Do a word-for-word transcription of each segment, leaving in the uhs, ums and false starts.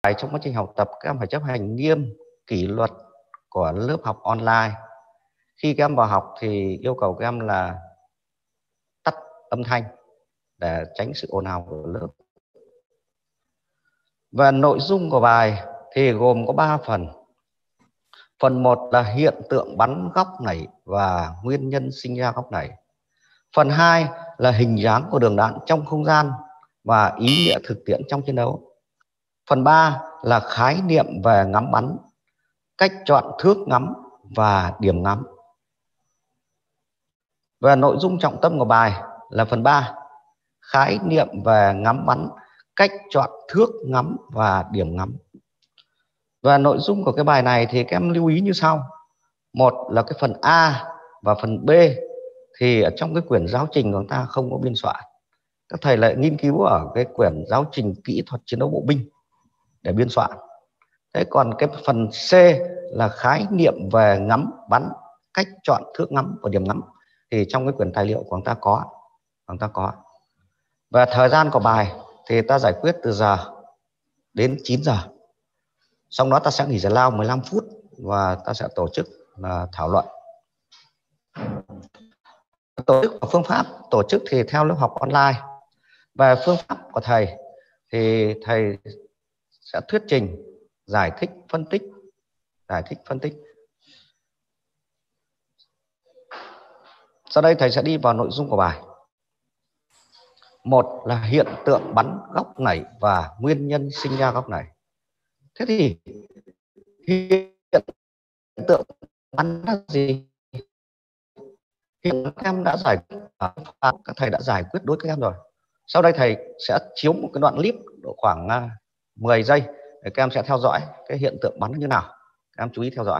trong quá trình học tập các em phải chấp hành nghiêm kỷ luật của lớp học online. Khi các em vào học thì yêu cầu các em là tắt âm thanh để tránh sự ồn ào của lớp. Và nội dung của bài thì gồm có ba phần. Phần một là hiện tượng bắn góc nảy và nguyên nhân sinh ra góc nảy. Phần hai là hình dáng của đường đạn trong không gian và ý nghĩa thực tiễn trong chiến đấu. Phần ba là khái niệm về ngắm bắn, cách chọn thước ngắm và điểm ngắm. Và nội dung trọng tâm của bài là phần ba, khái niệm về ngắm bắn, cách chọn thước ngắm và điểm ngắm. Và nội dung của cái bài này thì các em lưu ý như sau. Một là cái phần A và phần B thì ở trong cái quyển giáo trình của chúng ta không có biên soạn. Các thầy lại nghiên cứu ở cái quyển giáo trình kỹ thuật chiến đấu bộ binh để biên soạn. Thế còn cái phần C là khái niệm về ngắm bắn, cách chọn thước ngắm và điểm ngắm thì trong cái quyển tài liệu của chúng ta có. Chúng ta có. Và thời gian của bài thì ta giải quyết từ giờ đến chín giờ. Sau đó ta sẽ nghỉ giải lao mười lăm phút và ta sẽ tổ chức là thảo luận. Tổ chức và phương pháp tổ chức thì theo lớp học online. Về phương pháp của thầy thì thầy sẽ thuyết trình, giải thích, phân tích, giải thích, phân tích. Sau đây thầy sẽ đi vào nội dung của bài. Một là hiện tượng bắn góc nảy và nguyên nhân sinh ra góc nảy. Thế thì hiện tượng bắn là gì? Hiện các em đã giải các thầy đã giải quyết đối với các em rồi. Sau đây thầy sẽ chiếu một cái đoạn clip độ khoảng mười giây để các em sẽ theo dõi cái hiện tượng bắn như nào. Các em chú ý theo dõi.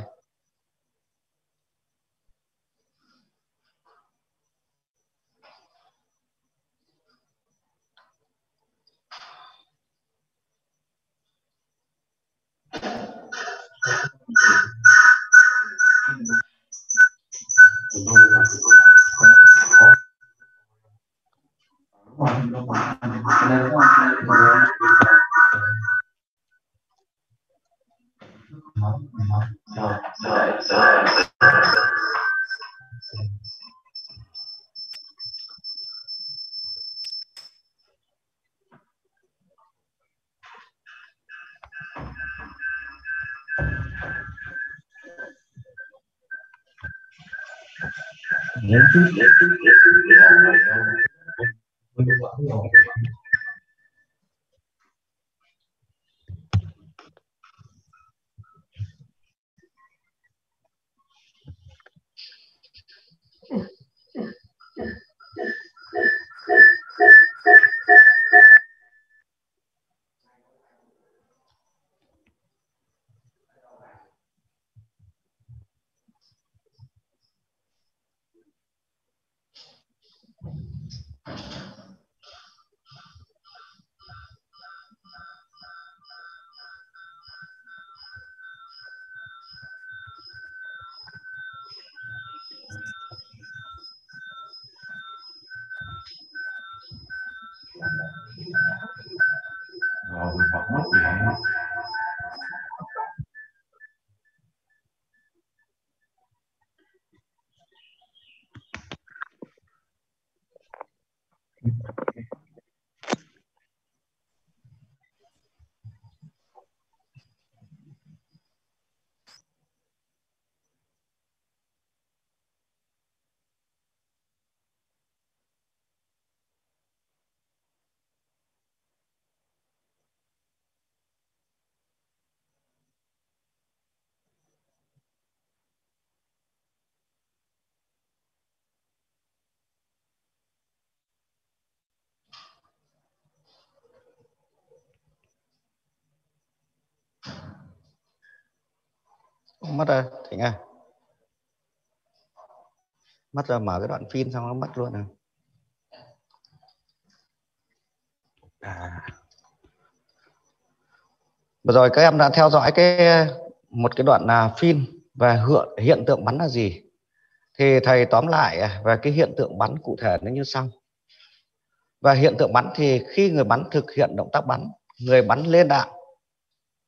Mất rồi, Thịnh à. Mất rồi, mở cái đoạn phim xong nó mất luôn à. À. Vừa rồi các em đã theo dõi cái một cái đoạn là phim về hiện tượng bắn là gì. Thì thầy tóm lại về cái hiện tượng bắn cụ thể nó như sau. Và hiện tượng bắn thì khi người bắn thực hiện động tác bắn, người bắn lên đạn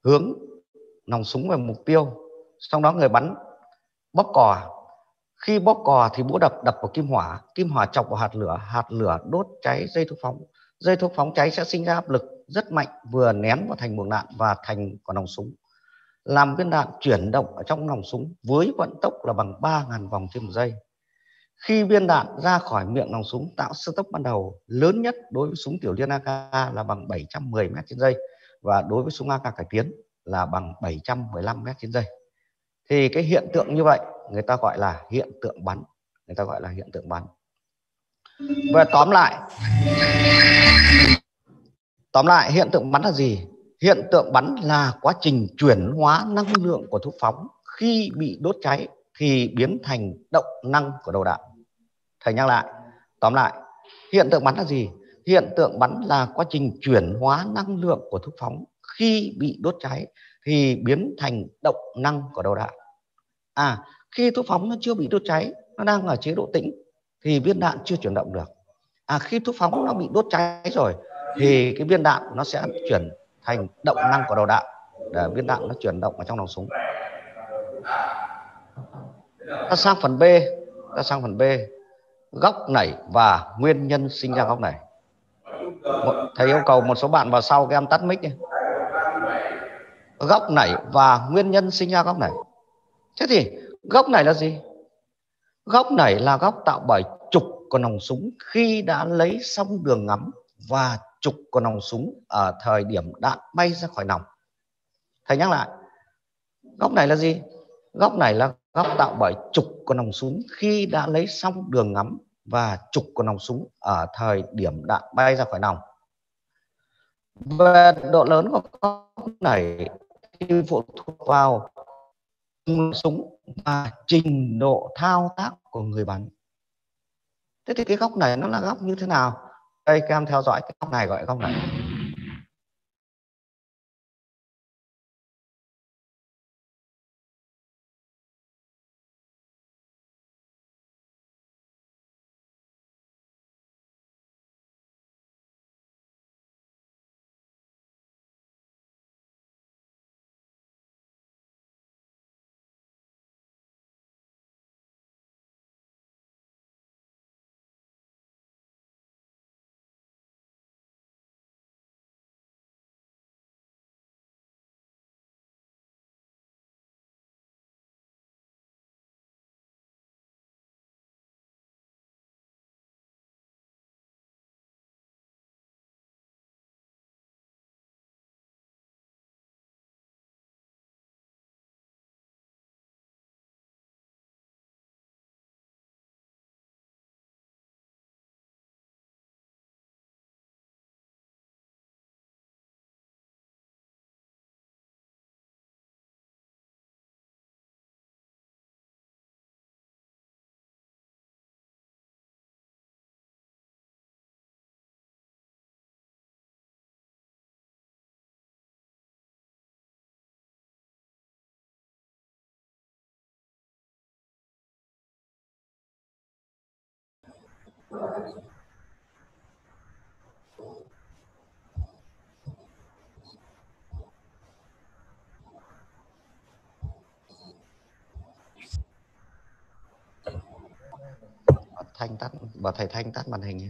hướng nòng súng về mục tiêu, sau đó người bắn bóp cò. Khi bóp cò thì búa đập đập vào kim hỏa, kim hỏa chọc vào hạt lửa, hạt lửa đốt cháy dây thuốc phóng. Dây thuốc phóng cháy sẽ sinh ra áp lực rất mạnh, vừa nén vào thành buồng đạn và thành của nòng súng, làm viên đạn chuyển động ở trong nòng súng với vận tốc là bằng ba nghìn vòng trên một giây. Khi viên đạn ra khỏi miệng nòng súng tạo sức tốc ban đầu lớn nhất đối với súng tiểu liên a ca là bằng bảy trăm mười mét trên giây, và đối với súng a ca cải tiến là bằng bảy trăm mười lăm mét trên giây. Thì cái hiện tượng như vậy người ta gọi là hiện tượng bắn, người ta gọi là hiện tượng bắn. Và tóm lại, tóm lại hiện tượng bắn là gì? Hiện tượng bắn là quá trình chuyển hóa năng lượng của thuốc phóng khi bị đốt cháy thì biến thành động năng của đầu đạn. Thầy nhắc lại, tóm lại, hiện tượng bắn là gì? Hiện tượng bắn là quá trình chuyển hóa năng lượng của thuốc phóng khi bị đốt cháy thì biến thành động năng của đầu đạn. À, khi thuốc phóng nó chưa bị đốt cháy, nó đang ở chế độ tĩnh thì viên đạn chưa chuyển động được. À, khi thuốc phóng nó bị đốt cháy rồi thì cái viên đạn nó sẽ chuyển thành động năng của đầu đạn để viên đạn nó chuyển động ở trong nòng súng. Ta sang phần B, ta sang phần B, góc nảy và nguyên nhân sinh ra góc nảy. Thầy yêu cầu một số bạn vào sau các em tắt mic đi. Góc nảy và nguyên nhân sinh ra góc nảy. Thế thì góc nảy là gì? Góc nảy là góc tạo bởi trục của nòng súng khi đã lấy xong đường ngắm và trục của nòng súng ở thời điểm đạn bay ra khỏi nòng. Thầy nhắc lại, góc này là gì? Góc này là góc tạo bởi trục của nòng súng khi đã lấy xong đường ngắm và trục của nòng súng ở thời điểm đạn bay ra khỏi nòng. Về độ lớn của góc này thì phụ thuộc vào súng và trình độ thao tác của người bắn. Thế thì cái góc này nó là góc như thế nào? Đây các em theo dõi cái góc này, gọi là góc này. Thanh tắt, bảo thầy Thanh tắt màn hình.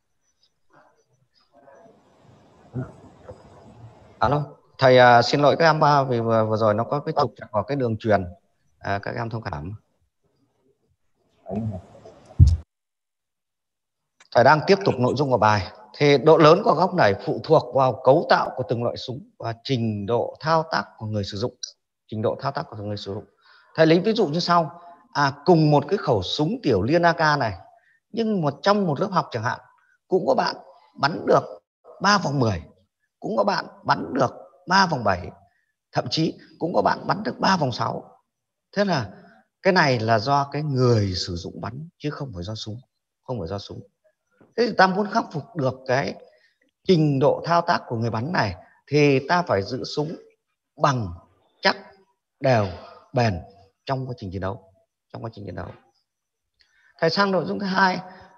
Alo, thầy à, xin lỗi các em ba vì vừa, vừa rồi nó có cái trục trặc vào cái đường truyền, à, các em thông cảm. Thầy đang tiếp tục nội dung của bài. Thì độ lớn của góc nảy phụ thuộc vào cấu tạo của từng loại súng và trình độ thao tác của người sử dụng. Trình độ thao tác của người sử dụng. Thầy lấy ví dụ như sau. À, cùng một cái khẩu súng tiểu liên a ca này, nhưng một trong một lớp học chẳng hạn, cũng có bạn bắn được ba vòng mười, cũng có bạn bắn được ba vòng bảy, thậm chí cũng có bạn bắn được ba vòng sáu. Thế là cái này là do cái người sử dụng bắn chứ không phải do súng, không phải do súng. Thế thì ta muốn khắc phục được cái trình độ thao tác của người bắn này thì ta phải giữ súng bằng, chắc, đều, bền trong quá trình chiến đấu, trong quá trình chiến đấu. Thầy sang nội dung thứ hai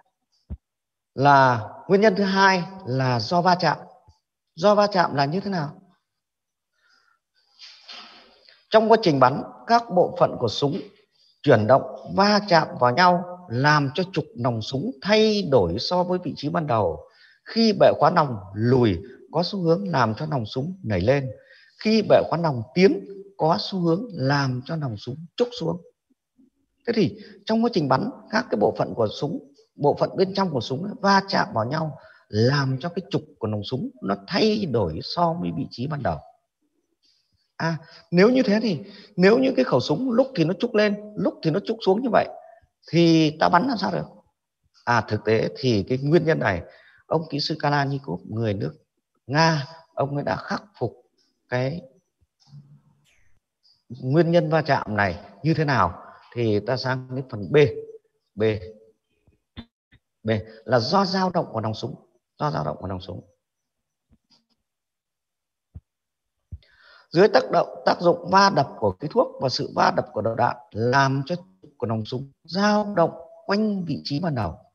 là nguyên nhân thứ hai là do va chạm. Do va chạm là như thế nào? Trong quá trình bắn, các bộ phận của súng chuyển động va chạm vào nhau làm cho trục nòng súng thay đổi so với vị trí ban đầu. Khi bệ khóa nòng lùi có xu hướng làm cho nòng súng nảy lên. Khi bệ khóa nòng tiến có xu hướng làm cho nòng súng trúc xuống. Thế thì trong quá trình bắn, các cái bộ phận của súng, bộ phận bên trong của súng va chạm vào nhau làm cho cái trục của nòng súng nó thay đổi so với vị trí ban đầu. À, nếu như thế thì nếu như cái khẩu súng lúc thì nó trúc lên, lúc thì nó trúc xuống như vậy thì ta bắn làm sao được? À, thực tế thì cái nguyên nhân này ông kỹ sư Kalashnikov, người nước Nga, ông ấy đã khắc phục cái nguyên nhân va chạm này như thế nào. Thì ta sang cái phần B. B. B là do dao động của nòng súng, do dao động của nòng súng. Dưới tác động tác dụng va đập của cái thuốc và sự va đập của đầu đạn làm cho của nòng súng dao động quanh vị trí ban đầu.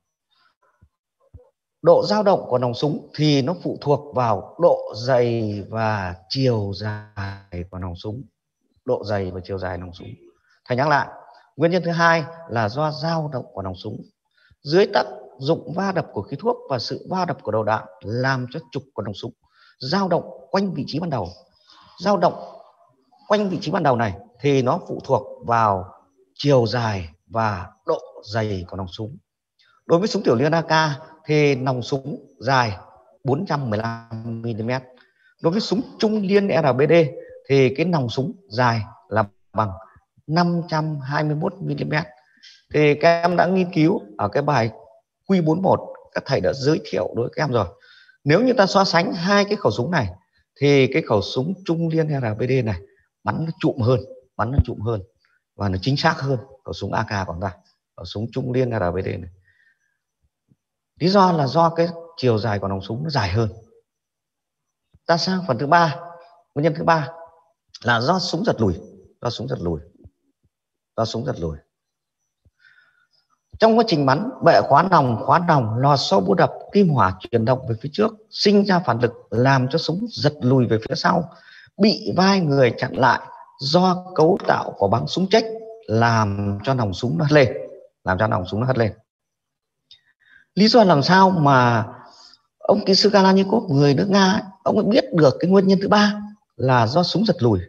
Độ dao động của nòng súng thì nó phụ thuộc vào độ dày và chiều dài của nòng súng. Độ dày và chiều dài nòng súng. Thầy nhắc lại, nguyên nhân thứ hai là do dao động của nòng súng. Dưới tác dụng va đập của khí thuốc và sự va đập của đầu đạn làm cho trục của nòng súng dao động quanh vị trí ban đầu. Dao động quanh vị trí ban đầu này thì nó phụ thuộc vào chiều dài và độ dày của nòng súng. Đối với súng tiểu liên a ca thì nòng súng dài bốn trăm mười lăm mi li mét. Đối với súng trung liên rờ bê đê thì cái nòng súng dài là bằng năm trăm hai mươi mốt mi li mét. Thì các em đã nghiên cứu ở cái bài Q bốn mươi mốt, các thầy đã giới thiệu đối với các em rồi. Nếu như ta so sánh hai cái khẩu súng này thì cái khẩu súng trung liên rờ bê đê này bắn nó trụm hơn, bắn nó trụm hơn và nó chính xác hơn khẩu súng a ca của chúng ta, khẩu súng trung liên rờ bê đê này. Lý do là do cái chiều dài của nòng súng nó dài hơn. Ta sang phần thứ ba, nguyên nhân thứ ba là do súng giật lùi, do súng giật lùi, do súng giật lùi. Trong quá trình bắn, bệ khóa nòng, khóa nòng, lò xo búa đập, kim hỏa chuyển động về phía trước, sinh ra phản lực làm cho súng giật lùi về phía sau, bị vai người chặn lại do cấu tạo của bắn súng trách làm cho nòng súng nó hất lên, làm cho nòng súng nó hất lên. Lý do làm sao mà ông kỹ sư Kalashnikov, người nước Nga, ông ấy biết được cái nguyên nhân thứ ba là do súng giật lùi.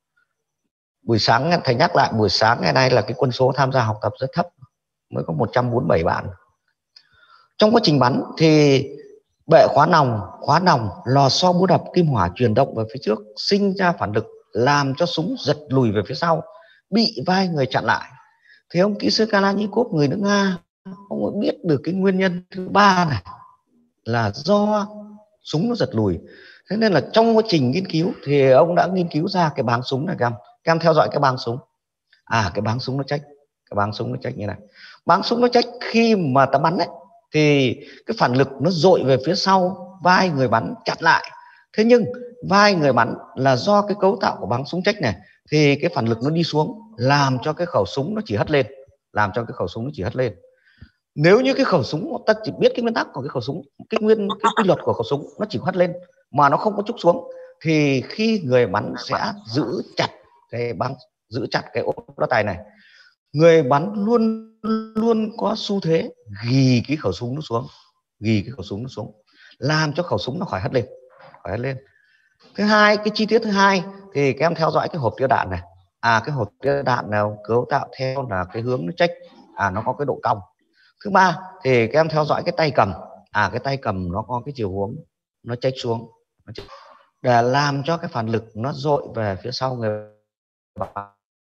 Buổi sáng thầy nhắc lại, buổi sáng ngày nay là cái quân số tham gia học tập rất thấp, mới có một trăm bốn mươi bảy bạn. Trong quá trình bắn thì bệ khóa nòng, khóa nòng, lò xo búa đập, kim hỏa chuyển động về phía trước, sinh ra phản lực làm cho súng giật lùi về phía sau, bị vai người chặn lại. Thì ông kỹ sư Kalashnikov, người nước Nga, ông ấy biết được cái nguyên nhân thứ ba này là do súng nó giật lùi. Thế nên là trong quá trình nghiên cứu thì ông đã nghiên cứu ra cái báng súng này. Các em, các em theo dõi cái báng súng. À, cái báng súng nó trách, cái báng súng nó trách như này. Báng súng nó trách khi mà ta bắn ấy thì cái phản lực nó dội về phía sau vai người bắn chặn lại. Thế nhưng vai người bắn là do cái cấu tạo của báng súng trách này thì cái phản lực nó đi xuống làm cho cái khẩu súng nó chỉ hất lên, làm cho cái khẩu súng nó chỉ hất lên. Nếu như cái khẩu súng ta chỉ biết cái nguyên tắc của cái khẩu súng, cái nguyên cái quy luật của khẩu súng nó chỉ hất lên mà nó không có trúc xuống thì khi người bắn sẽ giữ chặt cái bắn, giữ chặt cái ốp đá tài này. Người bắn luôn luôn có xu thế ghi cái khẩu súng nó xuống, ghi cái khẩu súng nó xuống, làm cho khẩu súng nó khỏi hất lên, khỏi hất lên. Thứ hai, cái chi tiết thứ hai thì các em theo dõi cái hộp tiêu đạn này. À, cái hộp tiêu đạn nào cấu tạo theo là cái hướng nó trách, à nó có cái độ cong. Thứ ba thì các em theo dõi cái tay cầm. À, cái tay cầm nó có cái chiều hướng nó chếch xuống để làm cho cái phản lực nó dội về phía sau người bắn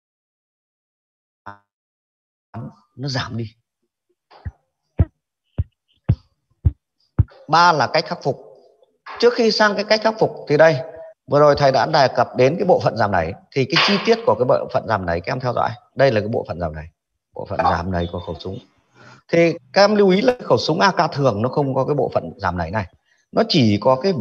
nó giảm đi. Ba là cách khắc phục. Trước khi sang cái cách khắc phục thì đây, vừa rồi thầy đã đề cập đến cái bộ phận giảm đẩy. Thì cái chi tiết của cái bộ phận giảm đẩy các em theo dõi. Đây là cái bộ phận giảm đẩy, bộ phận giảm đẩy của khẩu súng. Thì các em lưu ý là khẩu súng a ca thường nó không có cái bộ phận giảm đẩy này, nó chỉ có cái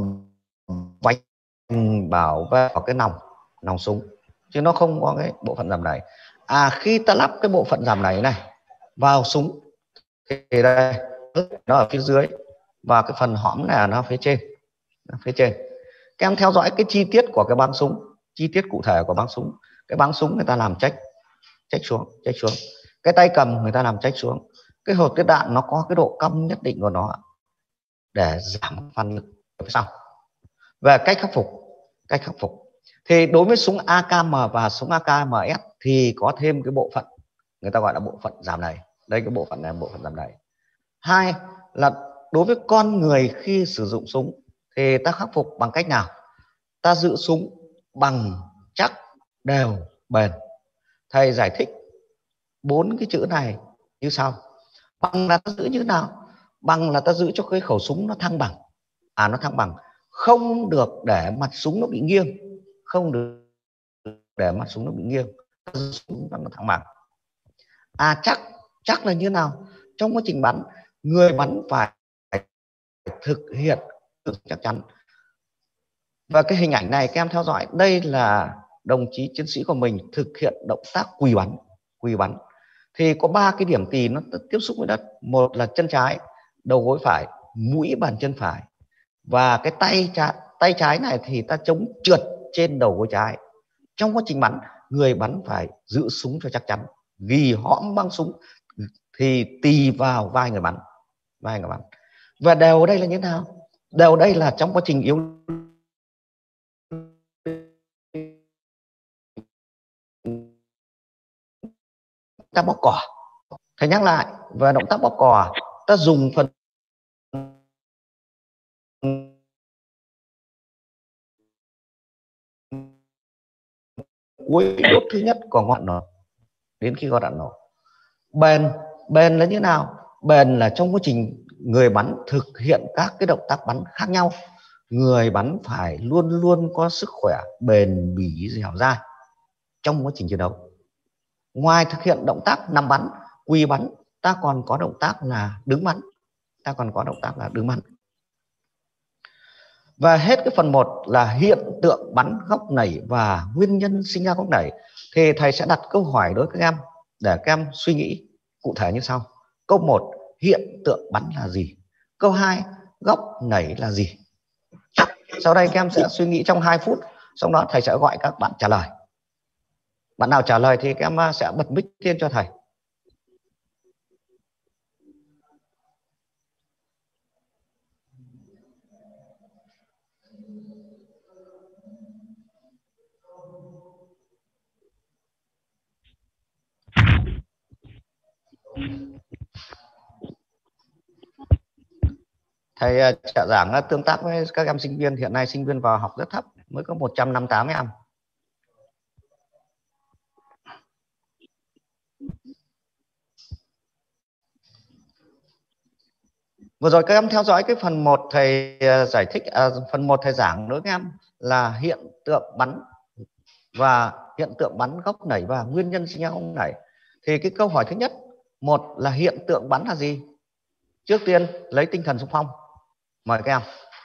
vành bảo vệ vào cái nòng nòng súng, chứ nó không có cái bộ phận giảm đẩy. À, khi ta lắp cái bộ phận giảm đẩy này vào súng thì đây nó ở phía dưới và cái phần hõm này nó ở phía trên, nó phía trên. Các em theo dõi cái chi tiết của cái băng súng, chi tiết cụ thể của băng súng. Cái báng súng người ta làm chếch chếch xuống, chếch xuống. Cái tay cầm người ta làm chếch xuống. Cái hộp tiếp đạn nó có cái độ cong nhất định của nó để giảm phản lực phía sau. Về cách khắc phục, cách khắc phục thì đối với súng a ca em và súng a ca em ét thì có thêm cái bộ phận người ta gọi là bộ phận giảm đẩy. Đây, cái bộ phận này là bộ phận giảm đẩy. Hai là đối với con người khi sử dụng súng thì ta khắc phục bằng cách nào? Ta giữ súng bằng, chắc, đều, bền. Thầy giải thích bốn cái chữ này như sau. Bằng là ta giữ như thế nào? Bằng là ta giữ cho cái khẩu súng nó thăng bằng. À, nó thăng bằng, không được để mặt súng nó bị nghiêng, không được để mặt súng nó bị nghiêng, súng nó thăng bằng. À, chắc, chắc là như nào? Trong quá trình bắn, người bắn phải thực hiện chắc chắn. Và cái hình ảnh này các em theo dõi, đây là đồng chí chiến sĩ của mình thực hiện động tác quỳ bắn. Quỳ bắn thì có ba cái điểm tì nó tiếp xúc với đất. Một là chân trái, đầu gối phải, mũi bàn chân phải, và cái tay trái, tay trái này thì ta chống trượt trên đầu gối trái. Trong quá trình bắn, người bắn phải giữ súng cho chắc chắn, vì hõm băng súng thì tì vào vai người bắn, vai người bắn. Và đều ở đây là như thế nào? Đều ở đây là trong quá trình yếu ta bóp cò. Thầy nhắc lại, về động tác bóp cò, ta dùng phần cuối đốt thứ nhất của ngọn nổ đến khi có đạn nổ. Bền, bền là như nào? Bền là trong quá trình người bắn thực hiện các cái động tác bắn khác nhau, người bắn phải luôn luôn có sức khỏe bền bỉ dẻo dai trong quá trình chiến đấu. Ngoài thực hiện động tác nằm bắn, quỳ bắn, ta còn có động tác là đứng bắn. Ta còn có động tác là đứng bắn. Và hết cái phần một là hiện tượng bắn góc nảy và nguyên nhân sinh ra góc nảy, thì thầy sẽ đặt câu hỏi đối với các em để các em suy nghĩ cụ thể như sau. Câu một, hiện tượng bắn là gì? Câu hai, góc nảy là gì? Sau đây các em sẽ suy nghĩ trong hai phút, sau đó thầy sẽ gọi các bạn trả lời. Bạn nào trả lời thì các em sẽ bật mic lên cho thầy. Thầy trả giảng tương tác với các em sinh viên. Hiện nay sinh viên vào học rất thấp, mới có một trăm năm mươi tám em. Vừa rồi các em theo dõi cái phần một thầy giải thích, à, phần một thầy giảng đối với em là hiện tượng bắn và hiện tượng bắn góc nảy và nguyên nhân sinh ra góc nảy. Thì cái câu hỏi thứ nhất, một là hiện tượng bắn là gì? Trước tiên lấy tinh thần xung phong. Mời các em.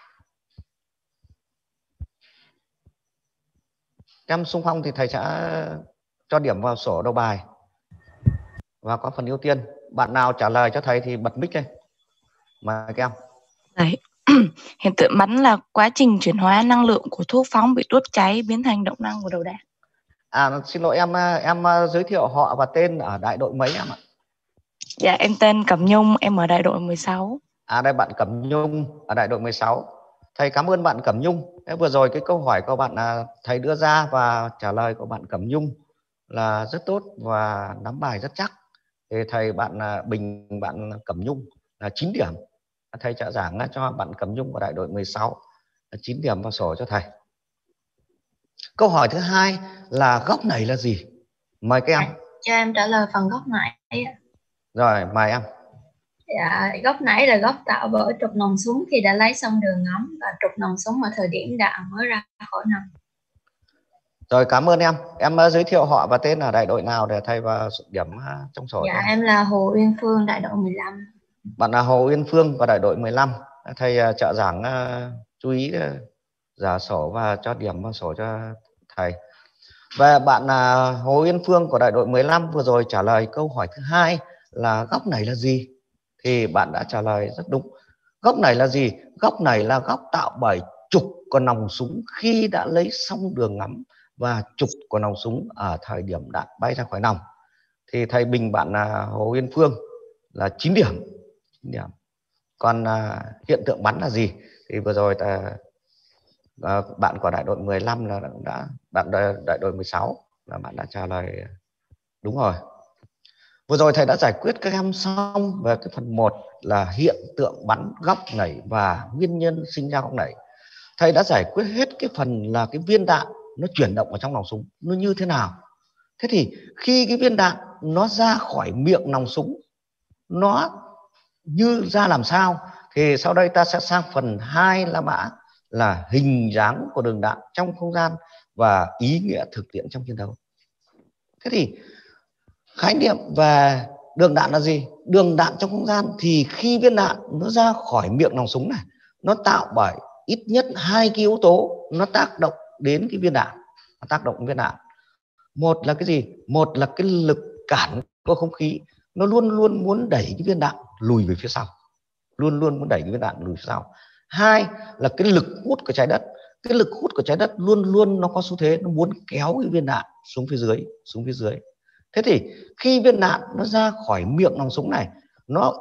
Các em xung phong thì thầy sẽ cho điểm vào sổ đầu bài và có phần ưu tiên. Bạn nào trả lời cho thầy thì bật mic lên. Mời các em. Đấy. Hiện tượng bắn là quá trình chuyển hóa năng lượng của thuốc phóng bị đốt cháy biến thành động năng của đầu đạn. À, xin lỗi em, em giới thiệu họ và tên ở đại đội mấy em ạ? Dạ, em tên Cẩm Nhung, em ở đại đội mười sáu. À, đây bạn Cẩm Nhung ở đại đội mười sáu. Thầy cảm ơn bạn Cẩm Nhung. Thế vừa rồi cái câu hỏi của bạn là thầy đưa ra và trả lời của bạn Cẩm Nhung là rất tốt và nắm bài rất chắc. Thì thầy bạn bình bạn Cẩm Nhung là chín điểm. Thầy trả giảng cho bạn Cẩm Nhung của đại đội mười sáu là chín điểm vào sổ cho thầy. Câu hỏi thứ hai là góc nảy là gì? Mời các em. À, cho em trả lời phần góc nảy. Rồi, mời em. Dạ, góc nảy là góc tạo bởi trục nòng súng khi đã lấy xong đường ngắm và trục nòng súng ở thời điểm đạn mới ra khỏi nòng. Rồi, cảm ơn em. Em giới thiệu họ và tên là đại đội nào để thầy vào điểm trong sổ. Dạ, em là Hồ Uyên Phương, đại đội mười lăm. Bạn là Hồ Uyên Phương và đại đội mười lăm. Thầy trợ giảng uh, chú ý uh, giả sổ và cho điểm vào sổ cho thầy. Và bạn là uh, Hồ Uyên Phương của đại đội mười lăm vừa rồi trả lời câu hỏi thứ hai là góc nảy là gì? Thì bạn đã trả lời rất đúng. Góc nảy là gì? Góc nảy là góc tạo bởi trục của nòng súng khi đã lấy xong đường ngắm và trục của nòng súng ở thời điểm đạn bay ra khỏi nòng. Thì thầy bình bạn là Hồ Yên Phương là chín điểm. chín điểm. Còn à, hiện tượng bắn là gì? Thì vừa rồi ta, à, bạn của đại đội mười lăm là đã bạn đại, đại đội mười sáu là bạn đã trả lời đúng rồi. Vừa rồi thầy đã giải quyết các em xong về cái phần một là hiện tượng bắn góc nảy và nguyên nhân sinh ra góc nảy. Thầy đã giải quyết hết cái phần là cái viên đạn nó chuyển động ở trong nòng súng nó như thế nào. Thế thì khi cái viên đạn nó ra khỏi miệng nòng súng nó như ra làm sao, thì sau đây ta sẽ sang phần hai La Mã là hình dáng của đường đạn trong không gian và ý nghĩa thực tiễn trong chiến đấu. Thế thì khái niệm về đường đạn là gì? Đường đạn trong không gian thì khi viên đạn nó ra khỏi miệng nòng súng này, nó tạo bởi ít nhất hai cái yếu tố nó tác động đến cái viên đạn, nó tác động đến viên đạn. Một là cái gì? Một là cái lực cản của không khí, nó luôn luôn muốn đẩy cái viên đạn lùi về phía sau, luôn luôn muốn đẩy cái viên đạn lùi phía sau. Hai là cái lực hút của trái đất, cái lực hút của trái đất luôn luôn nó có xu thế nó muốn kéo cái viên đạn xuống phía dưới, xuống phía dưới. Thế thì khi viên đạn nó ra khỏi miệng nòng súng này, nó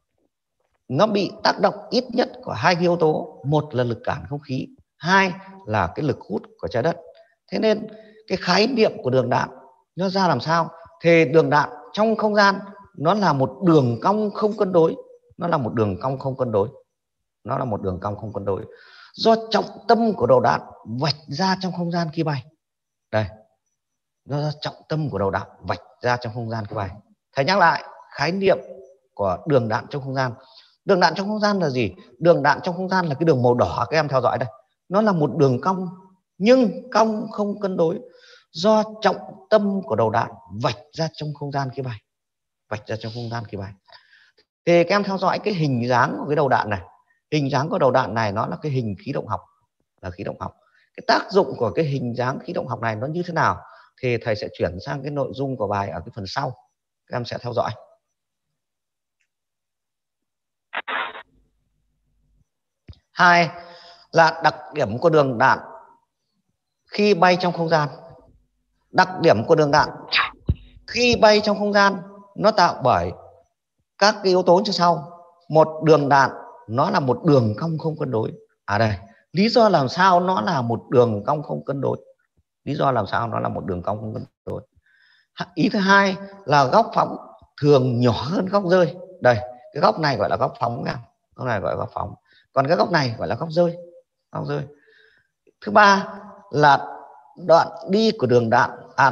nó bị tác động ít nhất của hai cái yếu tố, một là lực cản không khí, hai là cái lực hút của trái đất. Thế nên cái khái niệm của đường đạn nó ra làm sao? Thì đường đạn trong không gian nó là một đường cong không cân đối, nó là một đường cong không cân đối, nó là một đường cong không cân đối do trọng tâm của đầu đạn vạch ra trong không gian khi bay. Đây, do trọng tâm của đầu đạn vạch ra trong không gian khi bay. Thầy nhắc lại khái niệm của đường đạn trong không gian. Đường đạn trong không gian là gì? Đường đạn trong không gian là cái đường màu đỏ các em theo dõi đây. Nó là một đường cong nhưng cong không cân đối do trọng tâm của đầu đạn vạch ra trong không gian khi bay, vạch ra trong không gian khi bay. Thì các em theo dõi cái hình dáng của cái đầu đạn này. Hình dáng của đầu đạn này nó là cái hình khí động học, là khí động học. Cái tác dụng của cái hình dáng khí động học này nó như thế nào thì thầy sẽ chuyển sang cái nội dung của bài ở cái phần sau. Các em sẽ theo dõi. Hai là đặc điểm của đường đạn khi bay trong không gian. Đặc điểm của đường đạn khi bay trong không gian nó tạo bởi các cái yếu tố như sau. Một, đường đạn nó là một đường cong không cân đối. À đây, lý do làm sao nó là một đường cong không cân đối. Lý do làm sao nó là một đường cong không cân đối. Ý thứ hai là góc phóng thường nhỏ hơn góc rơi. Đây, cái góc này gọi là góc phóng nha. Góc này gọi là góc phóng. Còn cái góc này gọi là góc rơi. Góc rơi. Thứ ba là đoạn đi của đường đạn à,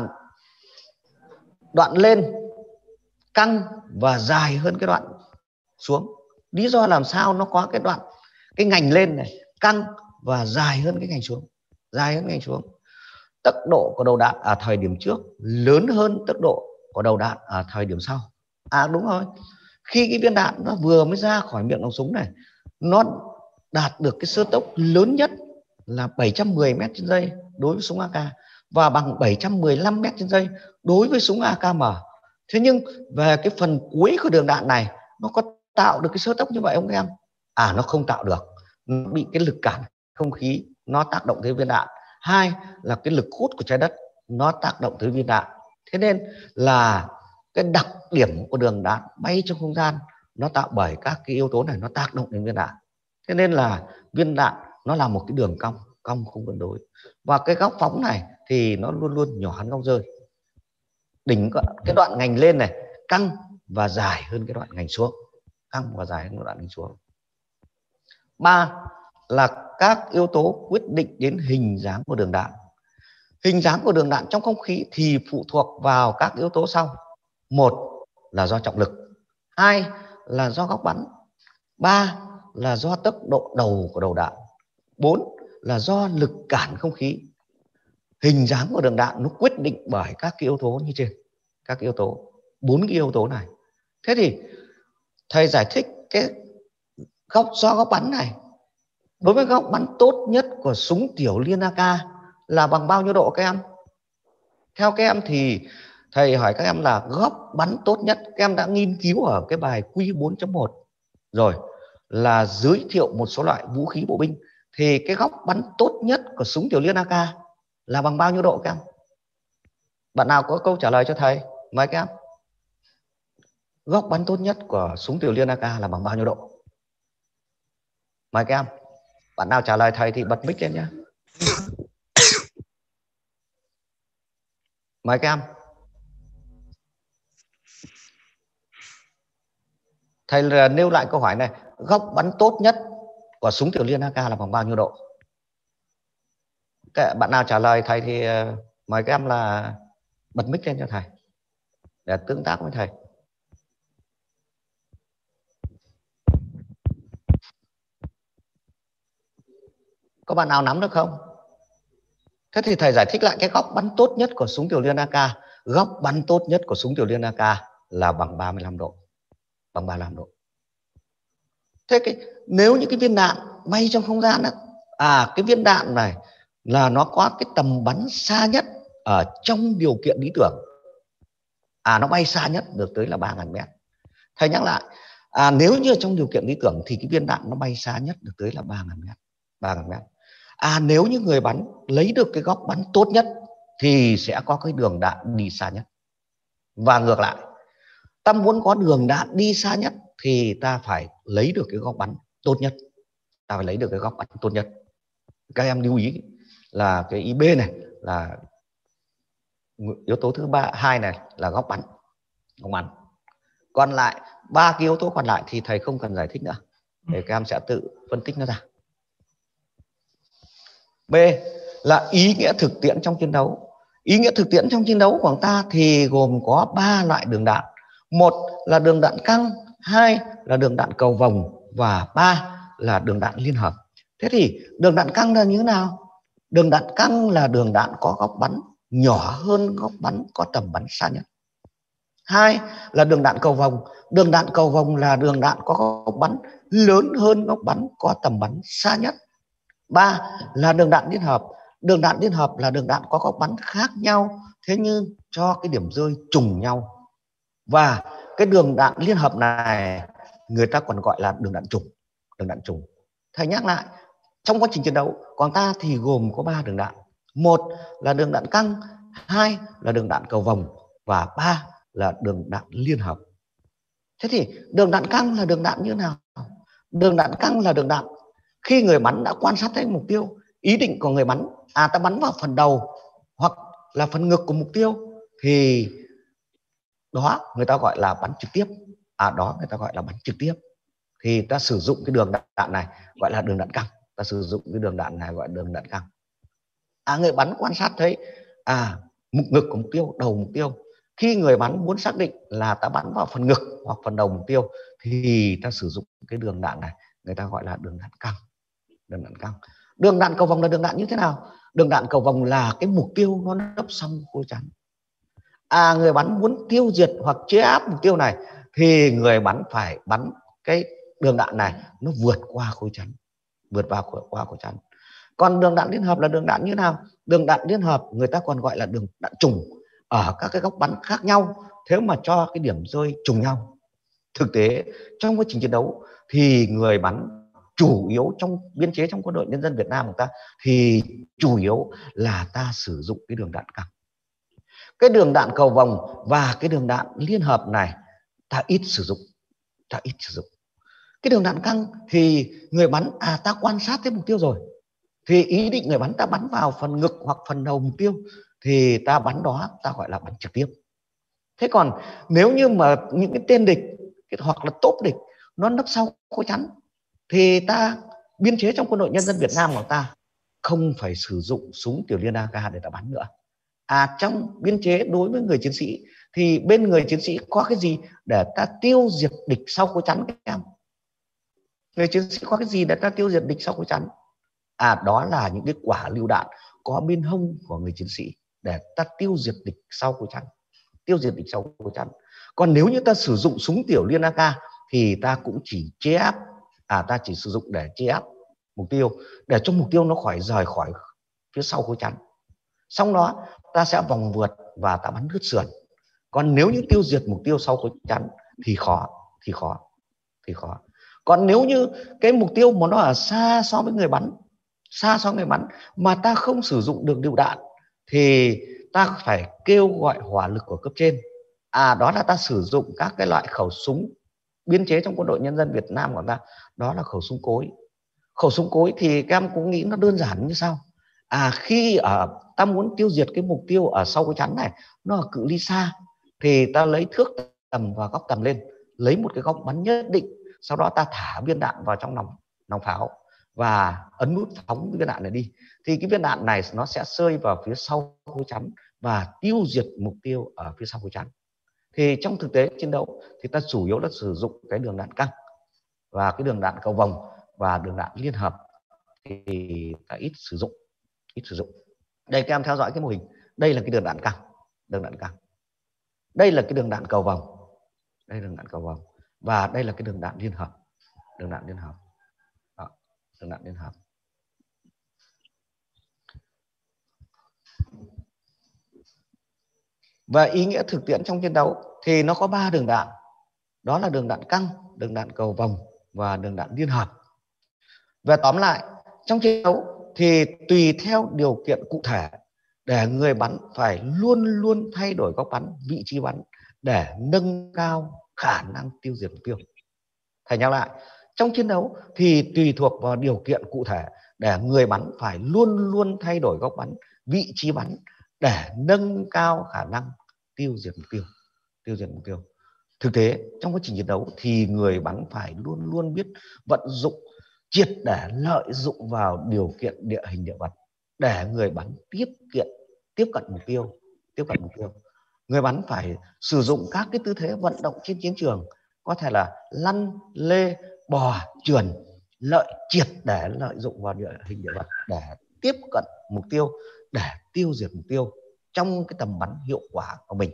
đoạn lên căng và dài hơn cái đoạn xuống. Lý do làm sao nó có cái đoạn cái ngành lên này căng và dài hơn cái ngành xuống, dài hơn cái ngành xuống. Tốc độ của đầu đạn ở thời điểm trước lớn hơn tốc độ của đầu đạn ở thời điểm sau. À đúng rồi, khi cái viên đạn nó vừa mới ra khỏi miệng nòng súng này, nó đạt được cái số tốc lớn nhất là bảy trăm mười mét trên giây đối với súng a ca và bằng bảy trăm mười lăm mét trên giây đối với súng a ca em. Thế nhưng về cái phần cuối của đường đạn này nó có tạo được cái số tốc như vậy không các em? À nó không tạo được, nó bị cái lực cản không khí nó tác động tới viên đạn. Hai là cái lực hút của trái đất nó tác động tới viên đạn. Thế nên là cái đặc điểm của đường đạn bay trong không gian nó tạo bởi các cái yếu tố này nó tác động đến viên đạn. Thế nên là viên đạn nó là một cái đường cong, cong không cân đối. Và cái góc phóng này thì nó luôn luôn nhỏ hơn góc rơi. Đỉnh cái đoạn ngành lên này căng và dài hơn cái đoạn ngành xuống, căng và dài hơn đoạn ngành xuống. Ba là các yếu tố quyết định đến hình dáng của đường đạn. Hình dáng của đường đạn trong không khí thì phụ thuộc vào các yếu tố sau. Một là do trọng lực, hai là do góc bắn, ba là do tốc độ đầu của đầu đạn, bốn là do lực cản không khí. Hình dáng của đường đạn nó quyết định bởi các cái yếu tố như trên, các yếu tố, bốn cái yếu tố này. Thế thì thầy giải thích cái góc do góc bắn này. Đối với góc bắn tốt nhất của súng tiểu liên a ca là bằng bao nhiêu độ các em? Theo các em thì thầy hỏi các em là góc bắn tốt nhất. Các em đã nghiên cứu ở cái bài Q bốn chấm một rồi là giới thiệu một số loại vũ khí bộ binh. Thì cái góc bắn tốt nhất của súng tiểu liên a ca là bằng bao nhiêu độ các em? Bạn nào có câu trả lời cho thầy? Mời các em. Góc bắn tốt nhất của súng Tiểu Liên a ca là bằng bao nhiêu độ? Mời các em. Bạn nào trả lời thầy thì bật mic lên nhé. Mời các em. Thầy nêu lại câu hỏi này. Góc bắn tốt nhất của súng Tiểu Liên a ca là bằng bao nhiêu độ? Các bạn nào trả lời thầy thì mời các em là bật mic lên cho thầy để tương tác với thầy. Có bạn nào nắm được không? Thế thì thầy giải thích lại cái góc bắn tốt nhất của súng Tiểu Liên a ca. Góc bắn tốt nhất của súng Tiểu Liên a ca là bằng ba mươi lăm độ. Bằng ba mươi lăm độ. Thế cái nếu những cái viên đạn bay trong không gian đó, à cái viên đạn này là nó có cái tầm bắn xa nhất ở trong điều kiện lý tưởng. À nó bay xa nhất được tới là ba nghìn mét. Thầy nhắc lại, à, nếu như trong điều kiện lý tưởng thì cái viên đạn nó bay xa nhất được tới là ba nghìn mét. ba nghìn mét. À nếu như người bắn lấy được cái góc bắn tốt nhất thì sẽ có cái đường đạn đi xa nhất. Và ngược lại, ta muốn có đường đạn đi xa nhất thì ta phải lấy được cái góc bắn tốt nhất. Ta phải lấy được cái góc bắn tốt nhất. Các em lưu ý là cái ý B này là yếu tố thứ ba, hai này là góc bắn. Góc bắn. Còn lại ba cái yếu tố còn lại thì thầy không cần giải thích nữa, để các em sẽ tự phân tích nó ra. B là ý nghĩa thực tiễn trong chiến đấu. Ý nghĩa thực tiễn trong chiến đấu của ta thì gồm có ba loại đường đạn. Một là đường đạn căng, hai là đường đạn cầu vồng và ba là đường đạn liên hợp. Thế thì đường đạn căng là như thế nào? Đường đạn căng là đường đạn có góc bắn nhỏ hơn góc bắn có tầm bắn xa nhất. Hai là đường đạn cầu vồng. Đường đạn cầu vồng là đường đạn có góc bắn lớn hơn góc bắn có tầm bắn xa nhất. Ba là đường đạn liên hợp. Đường đạn liên hợp là đường đạn có góc bắn khác nhau, thế nhưng cho cái điểm rơi trùng nhau. Và cái đường đạn liên hợp này người ta còn gọi là đường đạn trùng. Đường đạn trùng. Thầy nhắc lại, trong quá trình chiến đấu của ta thì gồm có ba đường đạn. Một là đường đạn căng, hai là đường đạn cầu vồng và ba là đường đạn liên hợp. Thế thì đường đạn căng là đường đạn như thế nào? Đường đạn căng là đường đạn khi người bắn đã quan sát thấy mục tiêu, ý định của người bắn, à ta bắn vào phần đầu hoặc là phần ngực của mục tiêu thì đó người ta gọi là bắn trực tiếp. À đó người ta gọi là bắn trực tiếp. Thì ta sử dụng cái đường đạn này gọi là đường đạn căng. Ta sử dụng cái đường đạn này gọi là đường đạn căng. À người bắn quan sát thấy à mục ngực của mục tiêu, đầu mục tiêu. Khi người bắn muốn xác định là ta bắn vào phần ngực hoặc phần đầu mục tiêu thì ta sử dụng cái đường đạn này, người ta gọi là đường đạn căng. Đường đạn căng. Đường đạn cầu vồng là đường đạn như thế nào? Đường đạn cầu vồng là cái mục tiêu nó nấp trong khối chắn. À người bắn muốn tiêu diệt hoặc chế áp mục tiêu này thì người bắn phải bắn cái đường đạn này nó vượt qua khối chắn, vượt vào qua khối chắn. Còn đường đạn liên hợp là đường đạn như thế nào? Đường đạn liên hợp người ta còn gọi là đường đạn trùng, ở các cái góc bắn khác nhau, thế mà cho cái điểm rơi trùng nhau. Thực tế trong quá trình chiến đấu thì người bắn chủ yếu trong biên chế trong quân đội nhân dân Việt Nam của ta thì chủ yếu là ta sử dụng cái đường đạn căng. Cái đường đạn cầu vồng và cái đường đạn liên hợp này ta ít sử dụng, ta ít sử dụng. Cái đường đạn căng thì người bắn à ta quan sát thấy mục tiêu rồi, thì ý định người bắn ta bắn vào phần ngực hoặc phần đầu mục tiêu thì ta bắn đó ta gọi là bắn trực tiếp. Thế còn nếu như mà những cái tên địch hoặc là tốp địch nó nấp sau khối chắn thì ta biên chế trong quân đội nhân dân Việt Nam của ta không phải sử dụng súng Tiểu Liên a ca để ta bắn nữa. À trong biên chế đối với người chiến sĩ thì bên người chiến sĩ có cái gì để ta tiêu diệt địch sau khối chắn các em? Người chiến sĩ có cái gì để ta tiêu diệt địch sau khối chắn? À đó là những cái quả lựu đạn có bên hông của người chiến sĩ để ta tiêu diệt địch sau khối chắn. Tiêu diệt địch sau khối chắn. Còn nếu như ta sử dụng súng Tiểu Liên a ca thì ta cũng chỉ chế áp, à ta chỉ sử dụng để chế áp mục tiêu, để cho mục tiêu nó khỏi rời khỏi phía sau khối chắn. Xong đó ta sẽ vòng vượt và ta bắn lướt sườn. Còn nếu như tiêu diệt mục tiêu sau khối chắn thì khó, thì khó, thì khó. Còn nếu như cái mục tiêu mà nó ở xa so với người bắn, xa so với người bắn mà ta không sử dụng được lựu đạn, thì ta phải kêu gọi hỏa lực của cấp trên. À, đó là ta sử dụng các cái loại khẩu súng biên chế trong Quân đội Nhân dân Việt Nam của ta, đó là khẩu súng cối. Khẩu súng cối thì các em cũng nghĩ nó đơn giản như sau. À, khi ở ta muốn tiêu diệt cái mục tiêu ở sau cái chắn này, nó ở cự ly xa, thì ta lấy thước tầm và góc tầm lên, lấy một cái góc bắn nhất định, sau đó ta thả viên đạn vào trong nòng nòng pháo và ấn nút phóng viên đạn này đi, thì cái viên đạn này nó sẽ rơi vào phía sau khối chắn và tiêu diệt mục tiêu ở phía sau khối chắn. Thì trong thực tế chiến đấu thì ta chủ yếu là sử dụng cái đường đạn căng và cái đường đạn cầu vồng và đường đạn liên hợp thì ta ít sử dụng ít sử dụng. Đây các em theo dõi cái mô hình, đây là cái đường đạn căng, đường đạn căng. Đây là cái đường đạn cầu vồng, đây là đường đạn cầu vồng, và đây là cái đường đạn liên hợp, đường đạn liên hợp. Đó, đường đạn liên hợp. Và ý nghĩa thực tiễn trong chiến đấu thì nó có ba đường đạn, đó là đường đạn căng, đường đạn cầu vồng và đường đạn liên hợp. Và tóm lại, trong chiến đấu thì tùy theo điều kiện cụ thể để người bắn phải luôn luôn thay đổi góc bắn, vị trí bắn để nâng cao khả năng tiêu diệt mục tiêu. Thầy nhắc lại, trong chiến đấu thì tùy thuộc vào điều kiện cụ thể để người bắn phải luôn luôn thay đổi góc bắn, vị trí bắn để nâng cao khả năng tiêu diệt mục tiêu. Tiêu diệt mục tiêu. Thực tế trong quá trình chiến đấu thì người bắn phải luôn luôn biết vận dụng triệt để lợi dụng vào điều kiện địa hình địa vật để người bắn tiếp kiện tiếp cận mục tiêu, tiếp cận mục tiêu. Người bắn phải sử dụng các cái tư thế vận động trên chiến trường, có thể là lăn, lê, bò, trườn, lợi triệt để lợi dụng vào địa hình địa vật để tiếp cận mục tiêu, để tiêu diệt mục tiêu trong cái tầm bắn hiệu quả của mình.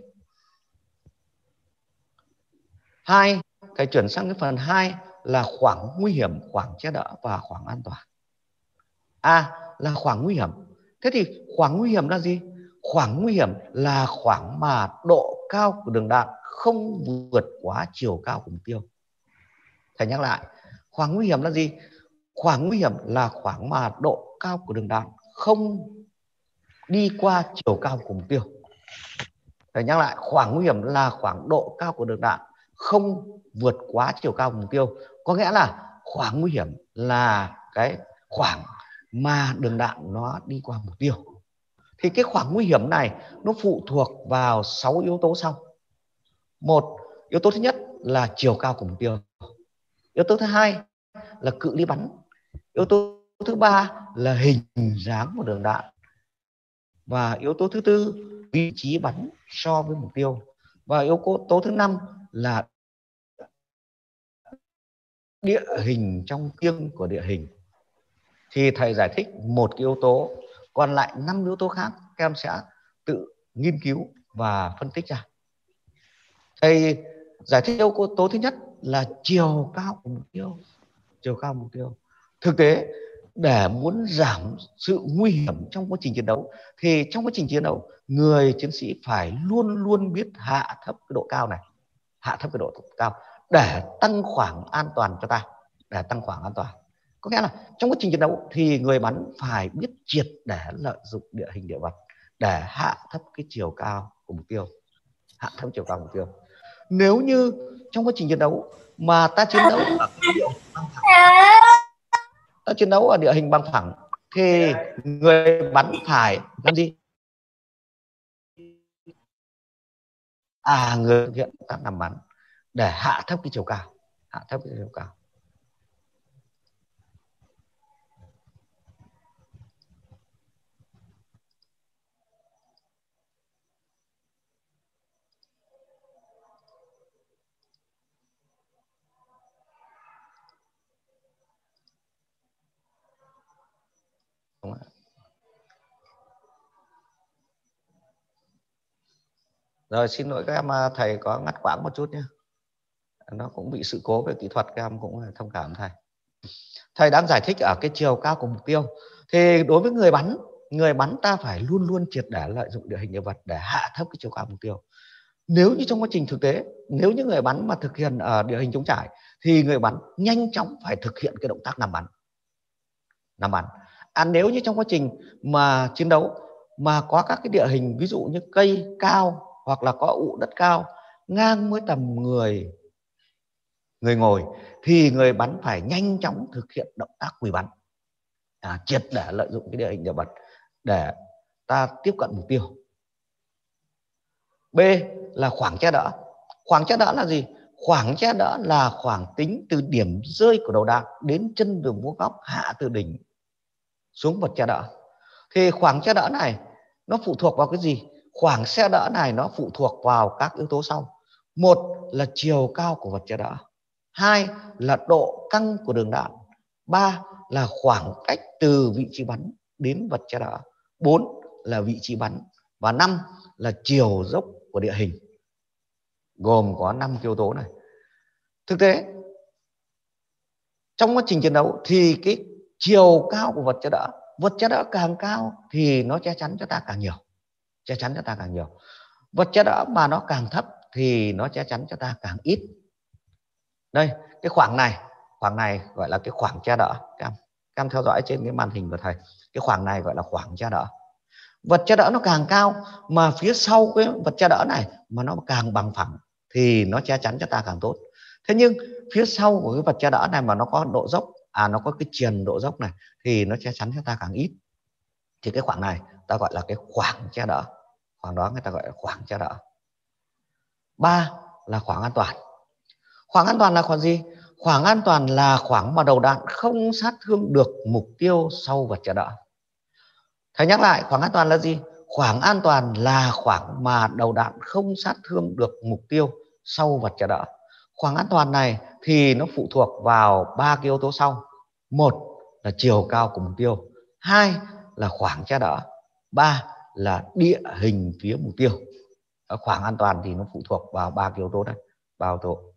Hai, thầy chuyển sang cái phần hai là khoảng nguy hiểm, khoảng che đỡ và khoảng an toàn. A là khoảng nguy hiểm. Thế thì khoảng nguy hiểm là gì? Khoảng nguy hiểm là khoảng mà độ cao của đường đạn không vượt quá chiều cao của mục tiêu. Thầy nhắc lại, khoảng nguy hiểm là gì? Khoảng nguy hiểm là khoảng mà độ cao của đường đạn không đi qua chiều cao của mục tiêu. Thầy nhắc lại, khoảng nguy hiểm là khoảng độ cao của đường đạn không vượt quá chiều cao của mục tiêu. Có nghĩa là khoảng nguy hiểm là cái khoảng mà đường đạn nó đi qua mục tiêu. Thì cái khoảng nguy hiểm này nó phụ thuộc vào sáu yếu tố sau. Một, yếu tố thứ nhất là chiều cao của mục tiêu. Yếu tố thứ hai là cự ly bắn. Yếu tố thứ ba là hình dáng của đường đạn. Và yếu tố thứ tư, vị trí bắn so với mục tiêu. Và yếu tố thứ năm là địa hình trong kiêng của địa hình. Thì thầy giải thích một cái yếu tố, còn lại năm yếu tố khác các em sẽ tự nghiên cứu và phân tích ra. Thầy giải thích yếu tố thứ nhất là chiều cao của mục tiêu. Chiều cao của mục tiêu. Thực tế, để muốn giảm sự nguy hiểm trong quá trình chiến đấu thì trong quá trình chiến đấu người chiến sĩ phải luôn luôn biết hạ thấp cái độ cao này, hạ thấp cái độ cao để tăng khoảng an toàn cho ta, để tăng khoảng an toàn. Có nghĩa là trong quá trình chiến đấu thì người bắn phải biết triệt để lợi dụng địa hình địa vật để hạ thấp cái chiều cao của mục tiêu, hạ thấp chiều cao của mục tiêu. Nếu như trong quá trình chiến đấu mà ta chiến đấu ở cái địa hình bằng phẳng, ta chiến đấu ở địa hình bằng phẳng thì người bắn phải làm gì? À, người thực hiện các nằm bắn để hạ thấp cái chiều cao, hạ thấp cái chiều cao. Rồi, xin lỗi các em, thầy có ngắt quãng một chút nhé. Nó cũng bị sự cố về kỹ thuật, các em cũng thông cảm thầy. Thầy đang giải thích ở cái chiều cao của mục tiêu. Thì đối với người bắn, người bắn ta phải luôn luôn triệt để lợi dụng địa hình địa vật để hạ thấp cái chiều cao mục tiêu. Nếu như trong quá trình thực tế, nếu như người bắn mà thực hiện ở địa hình trống trải thì người bắn nhanh chóng phải thực hiện cái động tác nằm bắn. Nằm bắn. À, nếu như trong quá trình mà chiến đấu mà có các cái địa hình ví dụ như cây cao hoặc là có ụ đất cao ngang với tầm người người ngồi thì người bắn phải nhanh chóng thực hiện động tác quỳ bắn, à, triệt để lợi dụng cái địa hình địa vật để ta tiếp cận mục tiêu. B là khoảng che đỡ. Khoảng che đỡ là gì? Khoảng che đỡ là khoảng tính từ điểm rơi của đầu đạn đến chân đường vuông góc hạ từ đỉnh xuống vật che đỡ. Thì khoảng che đỡ này nó phụ thuộc vào cái gì? Khoảng che đỡ này nó phụ thuộc vào các yếu tố sau. Một là chiều cao của vật che đỡ. Hai là độ căng của đường đạn. Ba là khoảng cách từ vị trí bắn đến vật che đỡ. Bốn là vị trí bắn. Và năm là chiều dốc của địa hình. Gồm có năm yếu tố này. Thực tế trong quá trình chiến đấu thì cái chiều cao của vật che đỡ, vật che đỡ càng cao thì nó che chắn cho ta càng nhiều, che chắn cho ta càng nhiều. Vật che đỡ mà nó càng thấp thì nó che chắn cho ta càng ít. Đây, cái khoảng này, khoảng này gọi là cái khoảng che đỡ. Các em, các em theo dõi trên cái màn hình của thầy. Cái khoảng này gọi là khoảng che đỡ. Vật che đỡ nó càng cao mà phía sau cái vật che đỡ này mà nó càng bằng phẳng thì nó che chắn cho ta càng tốt. Thế nhưng phía sau của cái vật che đỡ này mà nó có độ dốc, à nó có cái triền độ dốc này thì nó che chắn cho ta càng ít. Thì cái khoảng này ta gọi là cái khoảng che đỡ. Khoảng đó người ta gọi là khoảng che đỡ. Ba là khoảng an toàn. Khoảng an toàn là khoảng gì? Khoảng an toàn là khoảng mà đầu đạn không sát thương được mục tiêu sau vật che đỡ. Thầy nhắc lại, khoảng an toàn là gì? Khoảng an toàn là khoảng mà đầu đạn không sát thương được mục tiêu sau vật che đỡ. Khoảng an toàn này thì nó phụ thuộc vào ba cái yếu tố sau. Một là chiều cao của mục tiêu. Hai là khoảng che đỡ. Ba là địa hình phía mục tiêu. Ở khoảng an toàn thì nó phụ thuộc vào ba cái yếu tố này. Ba yếu tố.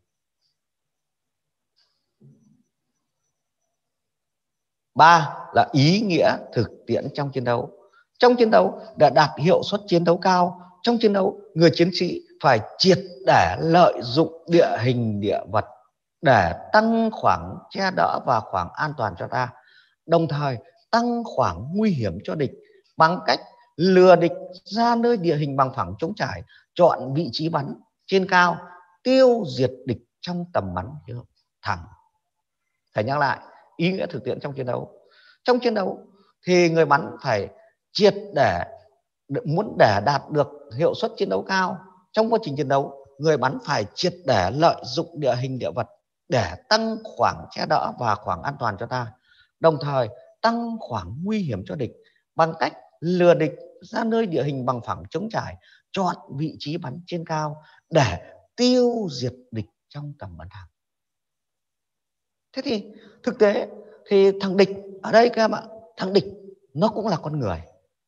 Ba là ý nghĩa thực tiễn trong chiến đấu. Trong chiến đấu để đạt hiệu suất chiến đấu cao, trong chiến đấu người chiến sĩ phải triệt để lợi dụng địa hình địa vật để tăng khoảng che đỡ và khoảng an toàn cho ta, đồng thời tăng khoảng nguy hiểm cho địch bằng cách lừa địch ra nơi địa hình bằng phẳng trống trải, chọn vị trí bắn trên cao, tiêu diệt địch trong tầm bắn thẳng. Thầy nhắc lại ý nghĩa thực tiễn trong chiến đấu. Trong chiến đấu thì người bắn phải triệt để, muốn để đạt được hiệu suất chiến đấu cao trong quá trình chiến đấu, người bắn phải triệt để lợi dụng địa hình địa vật để tăng khoảng che đỡ và khoảng an toàn cho ta, đồng thời tăng khoảng nguy hiểm cho địch bằng cách lừa địch ra nơi địa hình bằng phẳng trống trải, chọn vị trí bắn trên cao để tiêu diệt địch trong tầm bắn thẳng. Thế thì thực tế thì thằng địch ở đây các em ạ, thằng địch nó cũng là con người.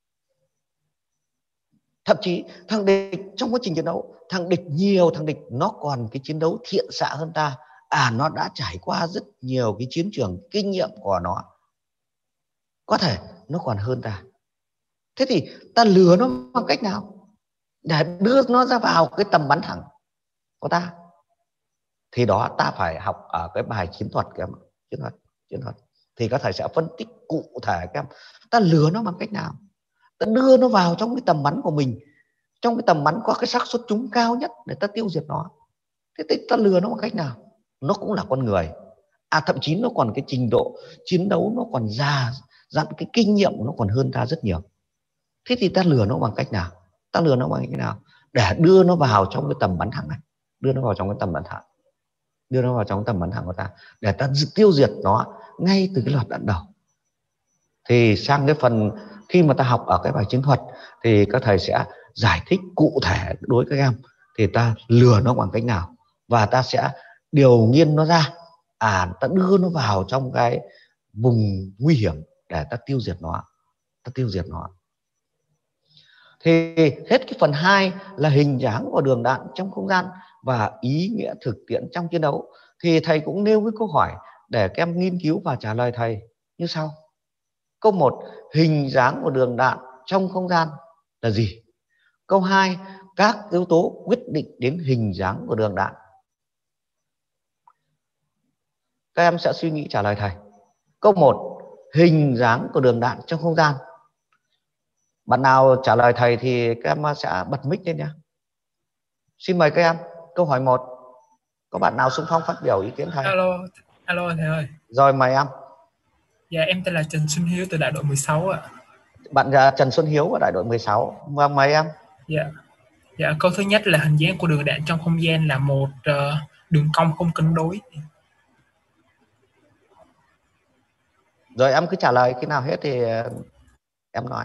Thậm chí thằng địch trong quá trình chiến đấu, thằng địch nhiều thằng địch nó còn cái chiến đấu thiện xạ hơn ta. À, nó đã trải qua rất nhiều cái chiến trường, kinh nghiệm của nó có thể nó còn hơn ta. Thế thì ta lừa nó bằng cách nào để đưa nó ra vào cái tầm bắn thẳng của ta? Thì đó ta phải học ở cái bài chiến thuật các em, chiến thuật, chiến thuật. Thì các thầy sẽ phân tích cụ thể các em. Ta lừa nó bằng cách nào? Ta đưa nó vào trong cái tầm bắn của mình, trong cái tầm bắn có cái xác suất trúng cao nhất để ta tiêu diệt nó. Thế thì ta lừa nó bằng cách nào? Nó cũng là con người. À, thậm chí nó còn cái trình độ chiến đấu nó còn già dặn, cái kinh nghiệm của nó còn hơn ta rất nhiều. Thế thì ta lừa nó bằng cách nào? Ta lừa nó bằng cách nào để đưa nó vào trong cái tầm bắn thẳng này, đưa nó vào trong cái tầm bắn thẳng, đưa nó vào trong tầm bắn thẳng của ta để ta tiêu diệt nó ngay từ cái loạt đạn đầu. Thì sang cái phần khi mà ta học ở cái bài chiến thuật thì các thầy sẽ giải thích cụ thể đối với các em thì ta lừa nó bằng cách nào, và ta sẽ điều nghiên nó ra, à ta đưa nó vào trong cái vùng nguy hiểm để ta tiêu diệt nó, ta tiêu diệt nó. Thì hết cái phần hai là hình dáng và đường đạn trong không gian và ý nghĩa thực tiễn trong chiến đấu. Thì thầy cũng nêu cái câu hỏi để các em nghiên cứu và trả lời thầy như sau. Câu một, hình dáng của đường đạn trong không gian là gì? Câu hai, các yếu tố quyết định đến hình dáng của đường đạn. Các em sẽ suy nghĩ trả lời thầy. Câu một, hình dáng của đường đạn trong không gian. Bạn nào trả lời thầy thì các em sẽ bật mic lên nhé. Xin mời các em. Câu hỏi một. Có bạn nào xung phong phát biểu ý kiến thầy? Alo, alo thầy ơi. Rồi mời em. Dạ em tên là Trần Xuân Hiếu từ đại đội mười sáu ạ. Bạn uh, Trần Xuân Hiếu ở đại đội mười sáu. Vâng, mời em. Dạ. Dạ, câu thứ nhất là hình dáng của đường đạn trong không gian là một uh, đường cong không cân đối. Rồi em cứ trả lời, khi nào hết thì uh, em nói.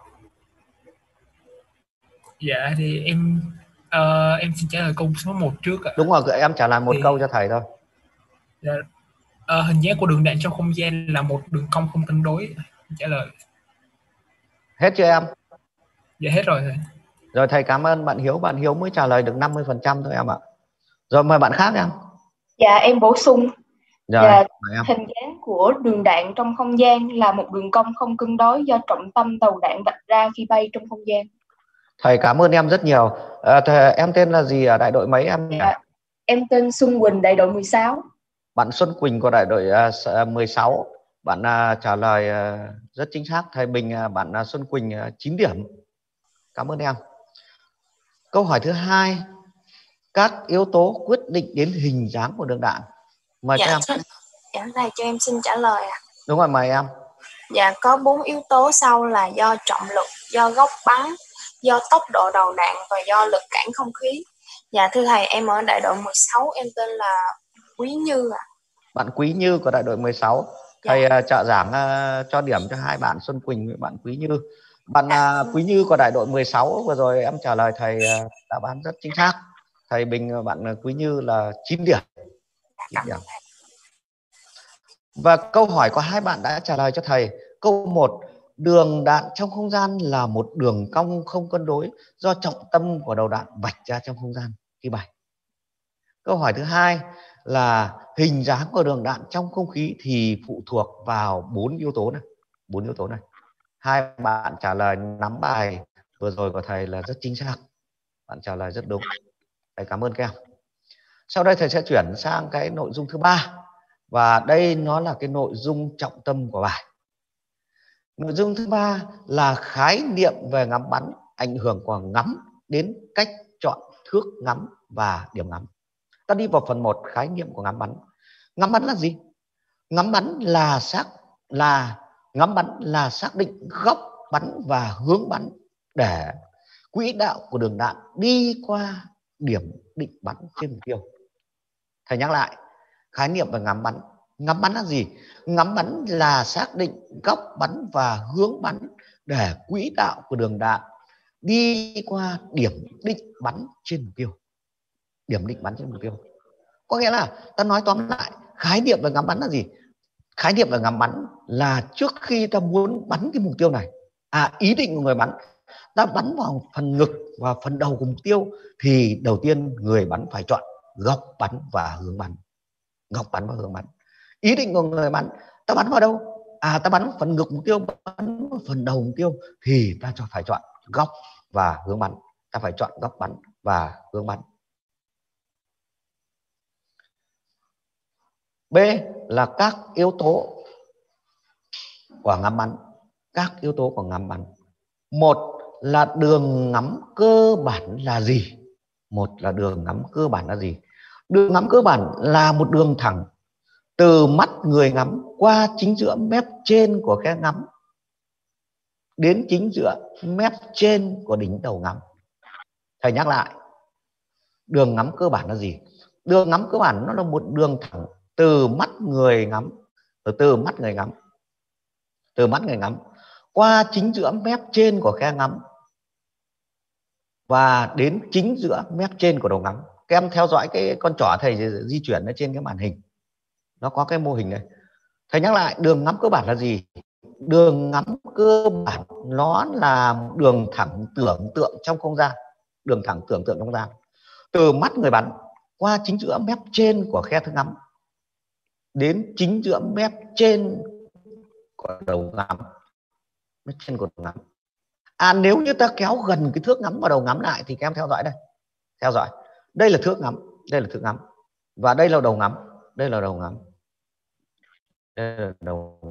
Dạ thì em uh, em xin trả lời câu số một trước ạ. Đúng rồi, em trả lời một thì... câu cho thầy thôi. Dạ. Uh, hình dáng của đường đạn trong không gian là một đường cong không cân đối. Trả lời. Hết chưa em? Dạ hết rồi thầy. Rồi thầy cảm ơn bạn Hiếu. Bạn Hiếu mới trả lời được năm mươi phần trăm thôi em ạ. Rồi mời bạn khác em. Dạ em bổ sung. Rồi, dạ, hình dáng của đường đạn trong không gian là một đường cong không cân đối do trọng tâm tàu đạn vạch ra khi bay trong không gian. Thầy cảm ơn em rất nhiều. À, thầy, em tên là gì ở đại đội mấy em? Dạ, em tên Xuân Quỳnh, đại đội mười sáu. Bạn Xuân Quỳnh của đại đội uh, mười sáu. Bạn uh, trả lời uh, rất chính xác. Thầy Bình, uh, bạn uh, Xuân Quỳnh uh, chín điểm. Cảm ơn em. Câu hỏi thứ hai. Các yếu tố quyết định đến hình dáng của đường đạn. Mời dạ, các em. Th dạ, thầy cho em xin trả lời ạ. À. Đúng rồi, mời em. Dạ, có bốn yếu tố sau là do trọng lực, do góc bắn, do tốc độ đầu đạn và do lực cản không khí. Dạ, thưa thầy, em ở đại đội mười sáu, em tên là Quý Như ạ. À. Bạn Quý Như của đại đội mười sáu. Thầy dạ. uh, trợ giảng uh, cho điểm cho hai bạn Xuân Quỳnh với bạn Quý Như. Bạn uh, Quý Như của đại đội mười sáu vừa rồi em trả lời thầy uh, đáp án rất chính xác. Thầy Bình, bạn Quý Như là chín điểm. chín điểm. Và câu hỏi của hai bạn đã trả lời cho thầy. Câu một, đường đạn trong không gian là một đường cong không cân đối do trọng tâm của đầu đạn vạch ra trong không gian khi bay. Câu hỏi thứ hai là hình dáng của đường đạn trong không khí thì phụ thuộc vào bốn yếu tố này. Bốn yếu tố này. Hai bạn trả lời nắm bài vừa rồi của thầy là rất chính xác. Bạn trả lời rất đúng. Thầy cảm ơn các em. Sau đây thầy sẽ chuyển sang cái nội dung thứ ba. Và đây nó là cái nội dung trọng tâm của bài. Nội dung thứ ba là khái niệm về ngắm bắn, ảnh hưởng của ngắm đến cách chọn thước ngắm và điểm ngắm. Ta đi vào phần một, khái niệm của ngắm bắn. Ngắm bắn là gì? Ngắm bắn là xác là ngắm bắn là xác định góc bắn và hướng bắn để quỹ đạo của đường đạn đi qua điểm định bắn trên mục tiêu. Thầy nhắc lại, khái niệm về ngắm bắn. Ngắm bắn là gì? Ngắm bắn là xác định góc bắn và hướng bắn để quỹ đạo của đường đạn đi qua điểm định bắn trên mục tiêu. Điểm định bắn trên mục tiêu. Có nghĩa là ta nói tóm lại, khái niệm về ngắm bắn là gì? Khái niệm về ngắm bắn là trước khi ta muốn bắn cái mục tiêu này, à ý định của người bắn, ta bắn vào phần ngực và phần đầu của mục tiêu thì đầu tiên người bắn phải chọn góc bắn và hướng bắn. Góc bắn và hướng bắn. Ý định của người bắn, ta bắn vào đâu? À ta bắn vào phần ngực mục tiêu, bắn vào phần đầu mục tiêu thì ta cho phải chọn góc và hướng bắn. Ta phải chọn góc bắn và hướng bắn. B là các yếu tố của ngắm bắn. Các yếu tố của ngắm bắn. Một là đường ngắm cơ bản là gì? Một là đường ngắm cơ bản là gì? Đường ngắm cơ bản là một đường thẳng từ mắt người ngắm qua chính giữa mép trên của khe ngắm đến chính giữa mép trên của đỉnh đầu ngắm. Thầy nhắc lại, đường ngắm cơ bản là gì? Đường ngắm cơ bản nó là một đường thẳng từ mắt người ngắm, từ từ mắt người ngắm, từ mắt người ngắm qua chính giữa mép trên của khe ngắm và đến chính giữa mép trên của đầu ngắm. Các em theo dõi cái con trỏ thầy di chuyển ở trên cái màn hình, nó có cái mô hình này. Thầy nhắc lại, đường ngắm cơ bản là gì? Đường ngắm cơ bản nó là đường thẳng tưởng tượng trong không gian. Đường thẳng tưởng tượng trong không gian từ mắt người bắn qua chính giữa mép trên của khe thước ngắm đến chính giữa mép trên của đầu ngắm. Mép trên của đầu ngắm. À nếu như ta kéo gần cái thước ngắm vào đầu ngắm lại thì các em theo dõi đây. Theo dõi. Đây là thước ngắm, đây là thước ngắm. Và đây là đầu ngắm, đây là đầu ngắm. Đây là đầu ngắm.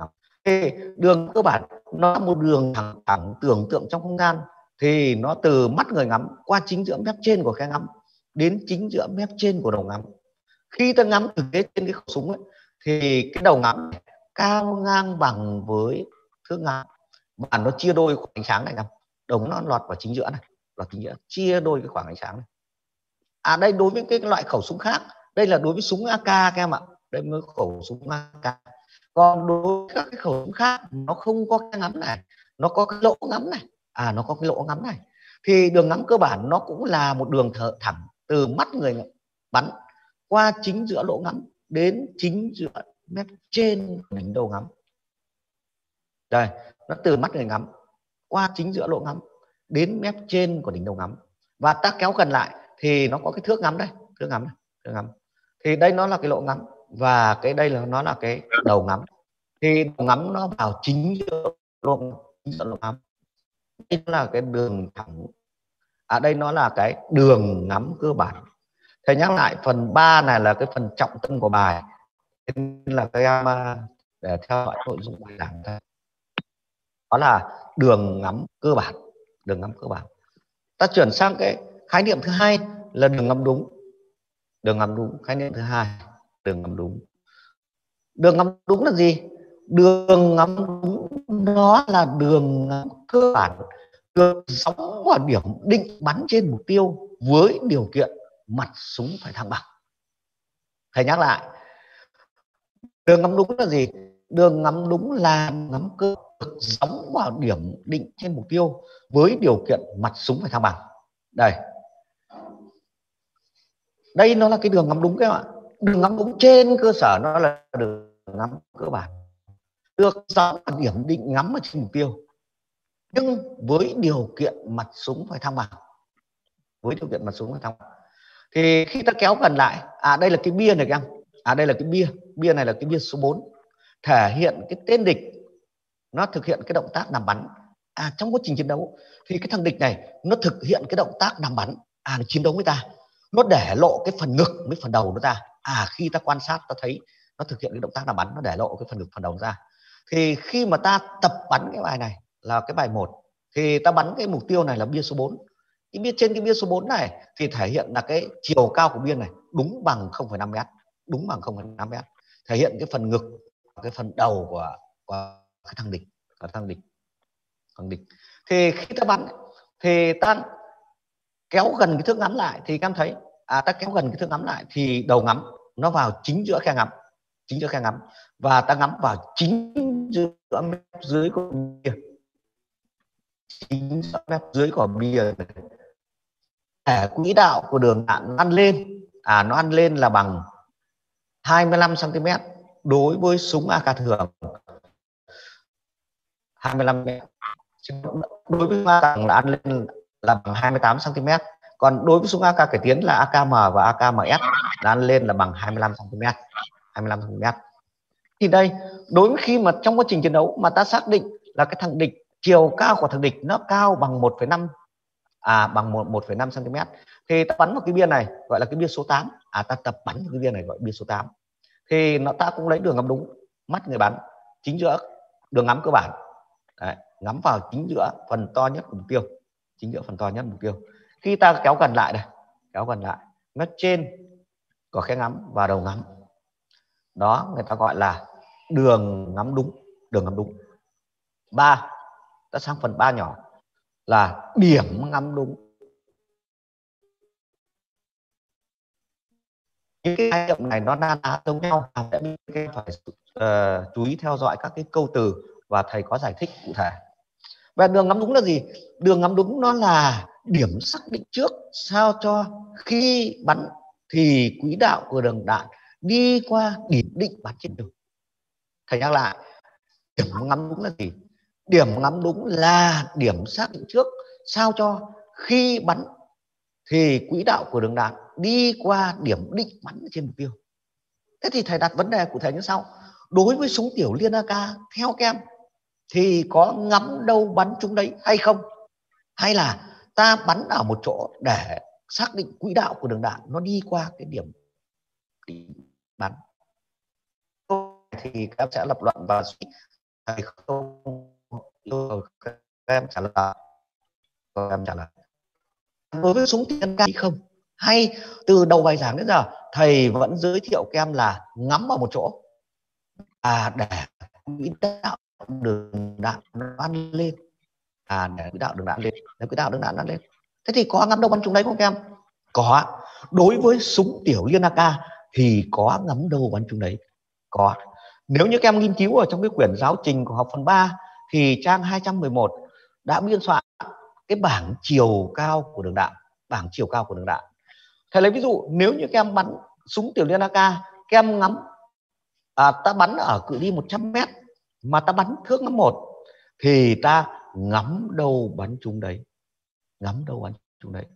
Thì đường cơ bản nó là một đường thẳng thẳng tưởng tượng trong không gian, thì nó từ mắt người ngắm qua chính giữa mép trên của khe ngắm đến chính giữa mép trên của đầu ngắm. Khi ta ngắm thực tế trên cái khẩu súng ấy, thì cái đầu ngắm này cao ngang bằng với thước ngắm và nó chia đôi khoảng ánh sáng này nè, đầu nó lọt vào chính giữa này, lọt chính giữa, chia đôi cái khoảng ánh sáng này. À đây đối với cái loại khẩu súng khác, đây là đối với súng a ca các em ạ, đây mới khẩu súng a ca. Còn đối với các cái khẩu súng khác nó không có cái ngắm này, nó có cái lỗ ngắm này, à nó có cái lỗ ngắm này, thì đường ngắm cơ bản nó cũng là một đường thở thẳng từ mắt người bắn qua chính giữa lỗ ngắm đến chính giữa mép trên đỉnh đầu ngắm. Đây, nó từ mắt người ngắm qua chính giữa lỗ ngắm đến mép trên của đỉnh đầu ngắm, và ta kéo gần lại thì nó có cái thước ngắm đây, thước ngắm này, thước ngắm. Thì đây nó là cái lỗ ngắm và cái đây là nó là cái đầu ngắm. Thì đầu ngắm nó vào chính giữa lỗ, chính giữa lỗ ngắm. Đây là cái đường thẳng. À đây nó là cái đường ngắm cơ bản. Thầy nhắc lại phần ba này là cái phần trọng tâm của bài, nên là các em để theo dõi nội dung bài giảng đây. Đó là đường ngắm cơ bản, đường ngắm cơ bản. Ta chuyển sang cái khái niệm thứ hai là đường ngắm đúng. Đường ngắm đúng, khái niệm thứ hai, đường ngắm đúng. Đường ngắm đúng là gì? Đường ngắm đúng nó là đường ngắm cơ bản được phóng vào điểm định bắn trên mục tiêu với điều kiện mặt súng phải thăng bằng. Thầy nhắc lại, đường ngắm đúng là gì? Đường ngắm đúng là ngắm cơ được phóng vào điểm định trên mục tiêu với điều kiện mặt súng phải thăng bằng. Đây, đây nó là cái đường ngắm đúng các bạn. Đường ngắm đúng trên cơ sở nó là đường ngắm cơ bản được phóng vào điểm định ngắm ở trên mục tiêu, nhưng với điều kiện mặt súng phải thăng bằng, với điều kiện mặt súng phải thăng bằng. Thì khi ta kéo gần lại, à đây là cái bia này các em, à đây là cái bia, bia này là cái bia số bốn, thể hiện cái tên địch nó thực hiện cái động tác nằm bắn. À trong quá trình chiến đấu thì cái thằng địch này nó thực hiện cái động tác nằm bắn, à nó chiến đấu với ta, nó để lộ cái phần ngực với phần đầu nó ra. À khi ta quan sát ta thấy nó thực hiện cái động tác nằm bắn, nó để lộ cái phần ngực phần đầu ra. Thì khi mà ta tập bắn cái bài này là cái bài một, thì ta bắn cái mục tiêu này là bia số bốn. Cái bia trên cái bia số bốn này thì thể hiện là cái chiều cao của bia này đúng bằng không phẩy năm mét, đúng bằng không phẩy năm mét, thể hiện cái phần ngực, cái phần đầu của, của cái thằng địch, của thằng địch, thằng địch. Thì khi ta bắn thì ta kéo gần cái thước ngắm lại thì các em thấy, à ta kéo gần cái thước ngắm lại thì đầu ngắm nó vào chính giữa khe ngắm, chính giữa khe ngắm, và ta ngắm vào chính giữa mép dưới của bia, chính giữa mép dưới của bia. Để quỹ đạo của đường đạn ăn lên, à nó ăn lên là bằng hai mươi lăm xăng ti mét đối với súng a ca thường, hai mươi lăm mét. Đối với a ca là ăn lên là bằng hai mươi tám xăng ti mét. Còn đối với súng a ca cải tiến là a ca em và a ca em ét là ăn lên là bằng hai mươi lăm xăng ti mét, hai mươi lăm xăng ti mét. Thì đây, đối với khi mà trong quá trình chiến đấu mà ta xác định là cái thằng địch, chiều cao của thằng địch nó cao bằng một phẩy năm, à bằng một phẩy năm xăng ti mét, thì ta bắn vào cái bia này gọi là cái bia số tám. À ta tập bắn vào cái bia này gọi bia số tám. Thì nó ta cũng lấy đường ngắm đúng, mắt người bắn chính giữa đường ngắm cơ bản. Đấy, ngắm vào chính giữa phần to nhất của mục tiêu, chính giữa phần to nhất mục tiêu. Khi ta kéo gần lại đây, kéo gần lại mép trên của khe ngắm và đầu ngắm, đó người ta gọi là đường ngắm đúng, đường ngắm đúng. Ba, ta sang phần ba nhỏ là điểm ngắm đúng. Những cái khái niệm này nó na ná giống nhau, phải uh, chú ý theo dõi các cái câu từ và thầy có giải thích cụ thể. Và đường ngắm đúng là gì? Đường ngắm đúng nó là điểm xác định trước sao cho khi bắn thì quỹ đạo của đường đạn đi qua điểm định bắn trên đường. Thầy nhắc lại, điểm ngắm đúng là gì? Điểm ngắm đúng là điểm xác định trước sao cho khi bắn thì quỹ đạo của đường đạn đi qua điểm định bắn trên mục tiêu. Thế thì thầy đặt vấn đề cụ thể như sau: đối với súng tiểu liên a ca theo các em thì có ngắm đâu bắn chúng đấy hay không, hay là ta bắn ở một chỗ để xác định quỹ đạo của đường đạn nó đi qua cái điểm định bắn? Thì các em sẽ lập luận và thầy không yêu cầu các em trả lời. Các em trả lời đối với súng tiền ca không, hay từ đầu bài giảng đến giờ thầy vẫn giới thiệu các em là ngắm vào một chỗ à để quỹ đạo đường đạn nó ăn lên, à để quỹ đạo đường đạn lên, để quỹ đạo đường đạn ăn lên. Thế thì có ngắm đâu bắn trúng đấy không các em? Có. Đối với súng tiểu liên a ca thì có ngắm đâu bắn trúng đấy, có. Nếu như các em nghiên cứu ở trong cái quyển giáo trình của học phần ba thì trang hai trăm mười một đã biên soạn cái bảng chiều cao của đường đạn, bảng chiều cao của đường đạn. Thầy lấy ví dụ, nếu như các em bắn súng tiểu liên a ca, các em ngắm à, ta bắn ở cự ly một trăm mét mà ta bắn thước ngắm một thì ta ngắm đâu bắn trúng đấy, ngắm đâu bắn trúng đấy.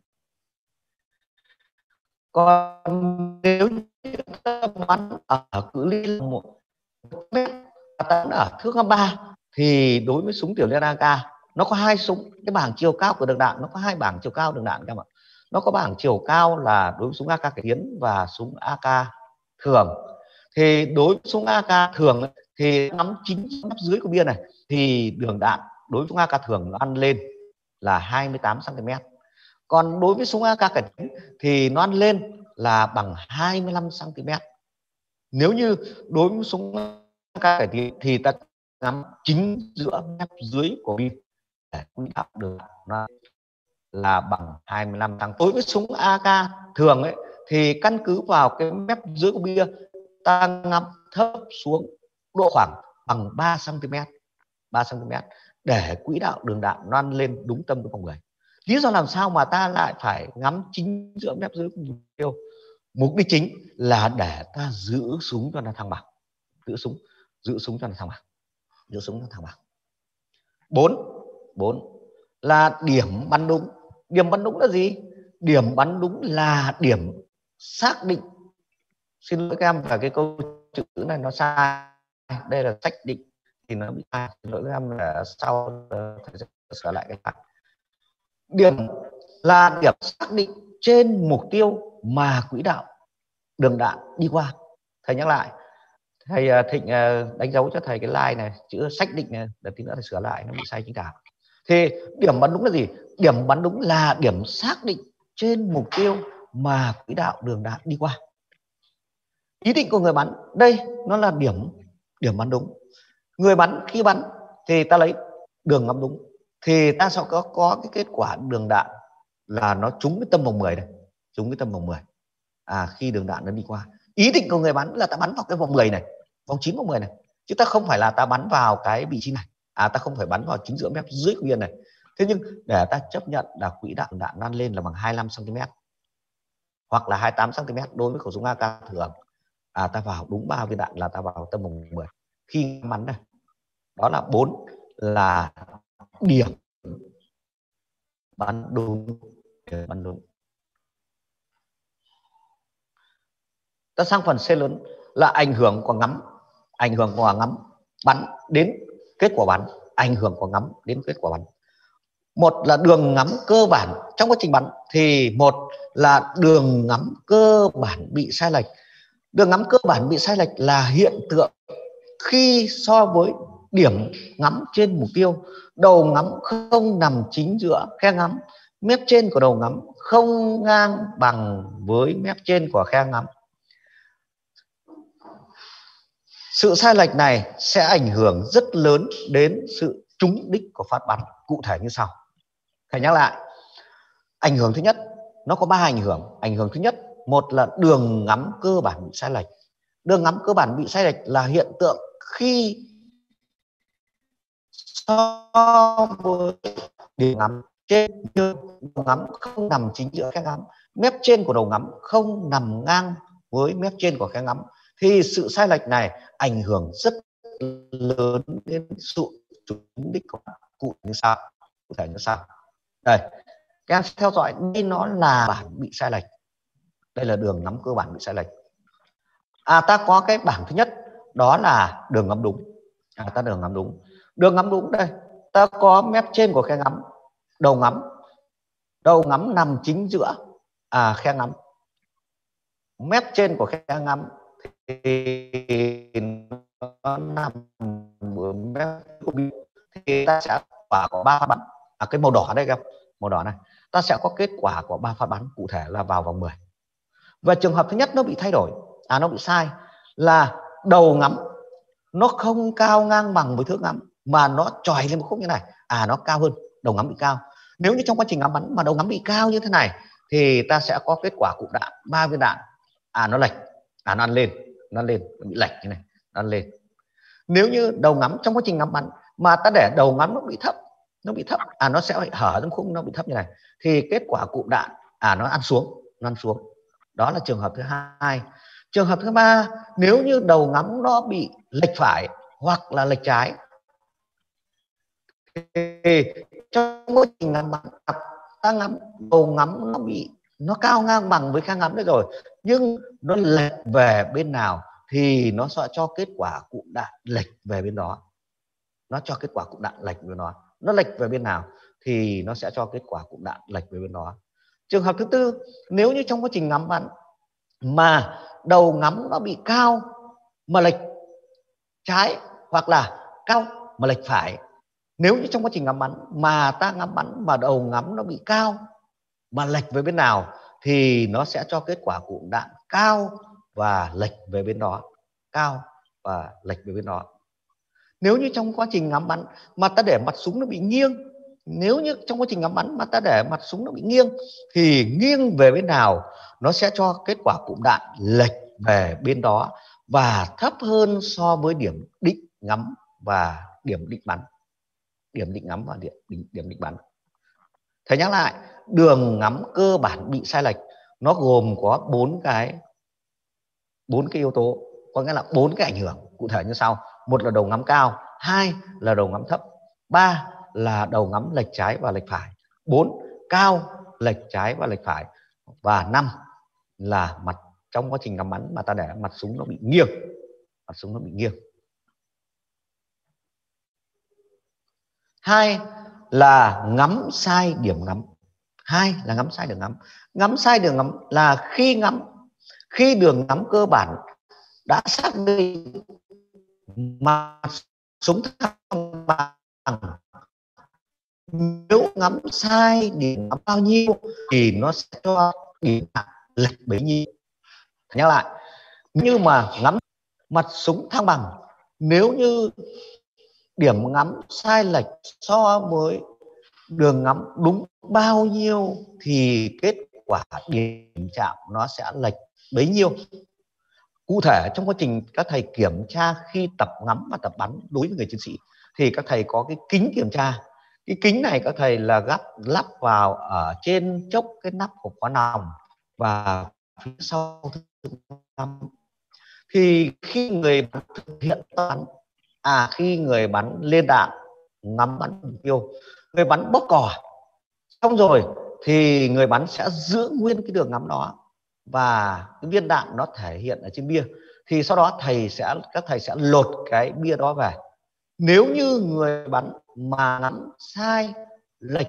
Còn nếu như ta bắn ở cự ly một mét ta bắn ở thước ngắm ba thì đối với súng tiểu liên a ca nó có hai súng, cái bảng chiều cao của đường đạn nó có hai bảng chiều cao đường đạn các bạn. Nó có bảng chiều cao là đối với súng a ca cải tiến và súng a ca thường. Thì đối với súng a ca thường thì ngắm chính nắp dưới của bia này thì đường đạn đối với súng a ca thường nó ăn lên là hai mươi tám xăng ti mét. Còn đối với súng a ca cải tiến thì nó ăn lên là bằng hai mươi lăm xăng ti mét. Nếu như đối với súng a ca cải tiến thì ta ngắm chính giữa mép dưới của bia để quỹ đạo đường nó là bằng hai mươi lăm xăng ti mét. Đối với súng a ca thường ấy thì căn cứ vào cái mép dưới của bia ta ngắm thấp xuống độ khoảng bằng ba xăng ti mét, ba xăng ti mét để quỹ đạo đường đạn nó ăn lên đúng tâm cái vòng người. Lý do làm sao mà ta lại phải ngắm chính giữa mép dưới của tiêu? Mục đích chính là để ta giữ súng cho nó thăng bằng, giữ súng, giữ súng cho nó thăng bằng, giữ súng cho nó thăng bằng. Bốn, bốn là điểm bắn đúng. Điểm bắn đúng là gì? Điểm bắn đúng là điểm xác định. Xin lỗi các em là cái câu chữ này nó sai. Đây là xác định thì nó bị sai. Xin lỗi các em là sau thầy sẽ sửa lại cái này. Điểm là điểm xác định trên mục tiêu mà quỹ đạo đường đạn đi qua. Thầy nhắc lại. Thầy Thịnh đánh dấu cho thầy cái line này, chữ xác định này, để tí nữa thầy sửa lại nó bị sai chính tả. Thì điểm bắn đúng là gì? Điểm bắn đúng là điểm xác định trên mục tiêu mà quỹ đạo đường đạn đi qua. Ý định của người bắn đây nó là điểm điểm bắn đúng. Người bắn khi bắn thì ta lấy đường ngắm đúng thì ta sẽ có có cái kết quả đường đạn là nó trúng cái tâm vòng mười này, trúng cái tâm vòng mười. À khi đường đạn nó đi qua. Ý định của người bắn là ta bắn vào cái vòng mười này, vòng chín vòng mười này, chứ ta không phải là ta bắn vào cái vị trí này. À ta không phải bắn vào chính giữa mép dưới của viên này. Thế nhưng để ta chấp nhận là quỹ đạo đạn lan lên là bằng hai mươi lăm xăng ti mét hoặc là hai mươi tám xăng ti mét đối với khẩu súng a ca thường. À ta vào đúng ba viên đạn là ta vào tâm vòng mười. Khi bắn này. Đó là bốn là điểm bắn đúng, điểm bắn đúng. Ta sang phần C lớn là ảnh hưởng của ngắm, ảnh hưởng của ngắm bắn đến kết quả bắn, ảnh hưởng của ngắm đến kết quả bắn. Một là đường ngắm cơ bản trong quá trình bắn thì một là đường ngắm cơ bản bị sai lệch. Đường ngắm cơ bản bị sai lệch là hiện tượng khi so với điểm ngắm trên mục tiêu, đầu ngắm không nằm chính giữa khe ngắm, mép trên của đầu ngắm không ngang bằng với mép trên của khe ngắm. Sự sai lệch này sẽ ảnh hưởng rất lớn đến sự trúng đích của phát bắn, cụ thể như sau. Thầy nhắc lại, ảnh hưởng thứ nhất, nó có ba ảnh hưởng. Ảnh hưởng thứ nhất, một là đường ngắm cơ bản bị sai lệch. Đường ngắm cơ bản bị sai lệch là hiện tượng khi so với điểm ngắm trên, đầu ngắm không nằm chính giữa khe ngắm, mép trên của đầu ngắm không nằm ngang với mép trên của khe ngắm, thì sự sai lệch này ảnh hưởng rất lớn đến sự trúng đích của cụ như sau, cụ thể như sau. Đây, các em theo dõi, đây nó là bản bị sai lệch, đây là đường ngắm cơ bản bị sai lệch. À ta có cái bảng thứ nhất, đó là đường ngắm đúng. À ta đường ngắm đúng. Đường ngắm đúng đây, ta có mép trên của khe ngắm, đầu ngắm, đầu ngắm nằm chính giữa à khe ngắm, mép trên của khe ngắm thì nó nằm ở mép của bi thì ta sẽ quả có ba phát bắn. À, cái màu đỏ đây các màu đỏ này, ta sẽ có kết quả của ba phát bắn cụ thể là vào vòng mười. Và trường hợp thứ nhất nó bị thay đổi, à nó bị sai, là đầu ngắm nó không cao ngang bằng với thước ngắm mà nó chòi lên một khúc như này, à nó cao hơn, đầu ngắm bị cao. Nếu như trong quá trình ngắm bắn mà đầu ngắm bị cao như thế này thì ta sẽ có kết quả cụm đạn ba viên đạn, à nó lệch, à nó ăn lên, nó lên, nó bị lệch như này, nó ăn lên. Nếu như đầu ngắm trong quá trình ngắm bắn mà ta để đầu ngắm nó bị thấp, nó bị thấp, à nó sẽ hở trong khúc, nó bị thấp như này, thì kết quả cụm đạn, à nó ăn xuống, nó ăn xuống. Đó là trường hợp thứ hai. Trường hợp thứ ba, nếu như đầu ngắm nó bị lệch phải hoặc là lệch trái thì trong quá trình ngắm bắn, ta ngắm đầu ngắm nó bị nó cao ngang bằng với khang ngắm đấy rồi, nhưng nó lệch về bên nào thì nó sẽ cho kết quả cụm đạn lệch về bên đó. Nó cho kết quả cụm đạn lệch về bên đó. Nó lệch về bên nào thì nó sẽ cho kết quả cụm đạn lệch về bên đó. Trường hợp thứ tư, nếu như trong quá trình ngắm bắn mà đầu ngắm nó bị cao mà lệch trái hoặc là cao mà lệch phải. Nếu như trong quá trình ngắm bắn mà ta ngắm bắn mà đầu ngắm nó bị cao mà lệch về bên nào thì nó sẽ cho kết quả cụm đạn cao và lệch về bên đó, cao và lệch về bên đó. Nếu như trong quá trình ngắm bắn mà ta để mặt súng nó bị nghiêng, nếu như trong quá trình ngắm bắn mà ta để mặt súng nó bị nghiêng thì nghiêng về bên nào nó sẽ cho kết quả cụm đạn lệch về bên đó và thấp hơn so với điểm định ngắm và điểm định bắn. Điểm định ngắm và điểm định, điểm định bắn. Thầy nhắc lại, đường ngắm cơ bản bị sai lệch nó gồm có bốn cái bốn cái yếu tố, có nghĩa là bốn cái ảnh hưởng cụ thể như sau. Một là đầu ngắm cao, hai là đầu ngắm thấp, ba là đầu ngắm lệch trái và lệch phải, bốn cao, lệch trái và lệch phải, và năm là mặt trong quá trình ngắm bắn mà ta để mặt súng nó bị nghiêng, mặt súng nó bị nghiêng. Hai là ngắm sai điểm ngắm. Hai là ngắm sai đường ngắm. Ngắm sai đường ngắm là khi ngắm, khi đường ngắm cơ bản đã xác định mặt súng thăng bằng, nếu ngắm sai điểm ngắm bao nhiêu thì nó sẽ cho điểm lệch bấy nhiêu. Nhắc lại, như mà ngắm mặt súng thăng bằng, nếu như điểm ngắm sai lệch so với đường ngắm đúng bao nhiêu thì kết quả điểm chạm nó sẽ lệch bấy nhiêu. Cụ thể trong quá trình các thầy kiểm tra khi tập ngắm và tập bắn đối với người chiến sĩ thì các thầy có cái kính kiểm tra. Cái kính này các thầy là gắp lắp vào ở trên chốc cái nắp hộp khóa nòng và phía sau ngắm. Thì khi người bắn thực hiện bắn, à khi người bắn lên đạn ngắm bắn mục tiêu, người bắn bóp cò xong rồi thì người bắn sẽ giữ nguyên cái đường ngắm đó và cái viên đạn nó thể hiện ở trên bia. Thì sau đó thầy sẽ các thầy sẽ lột cái bia đó về. Nếu như người bắn mà ngắm sai lệch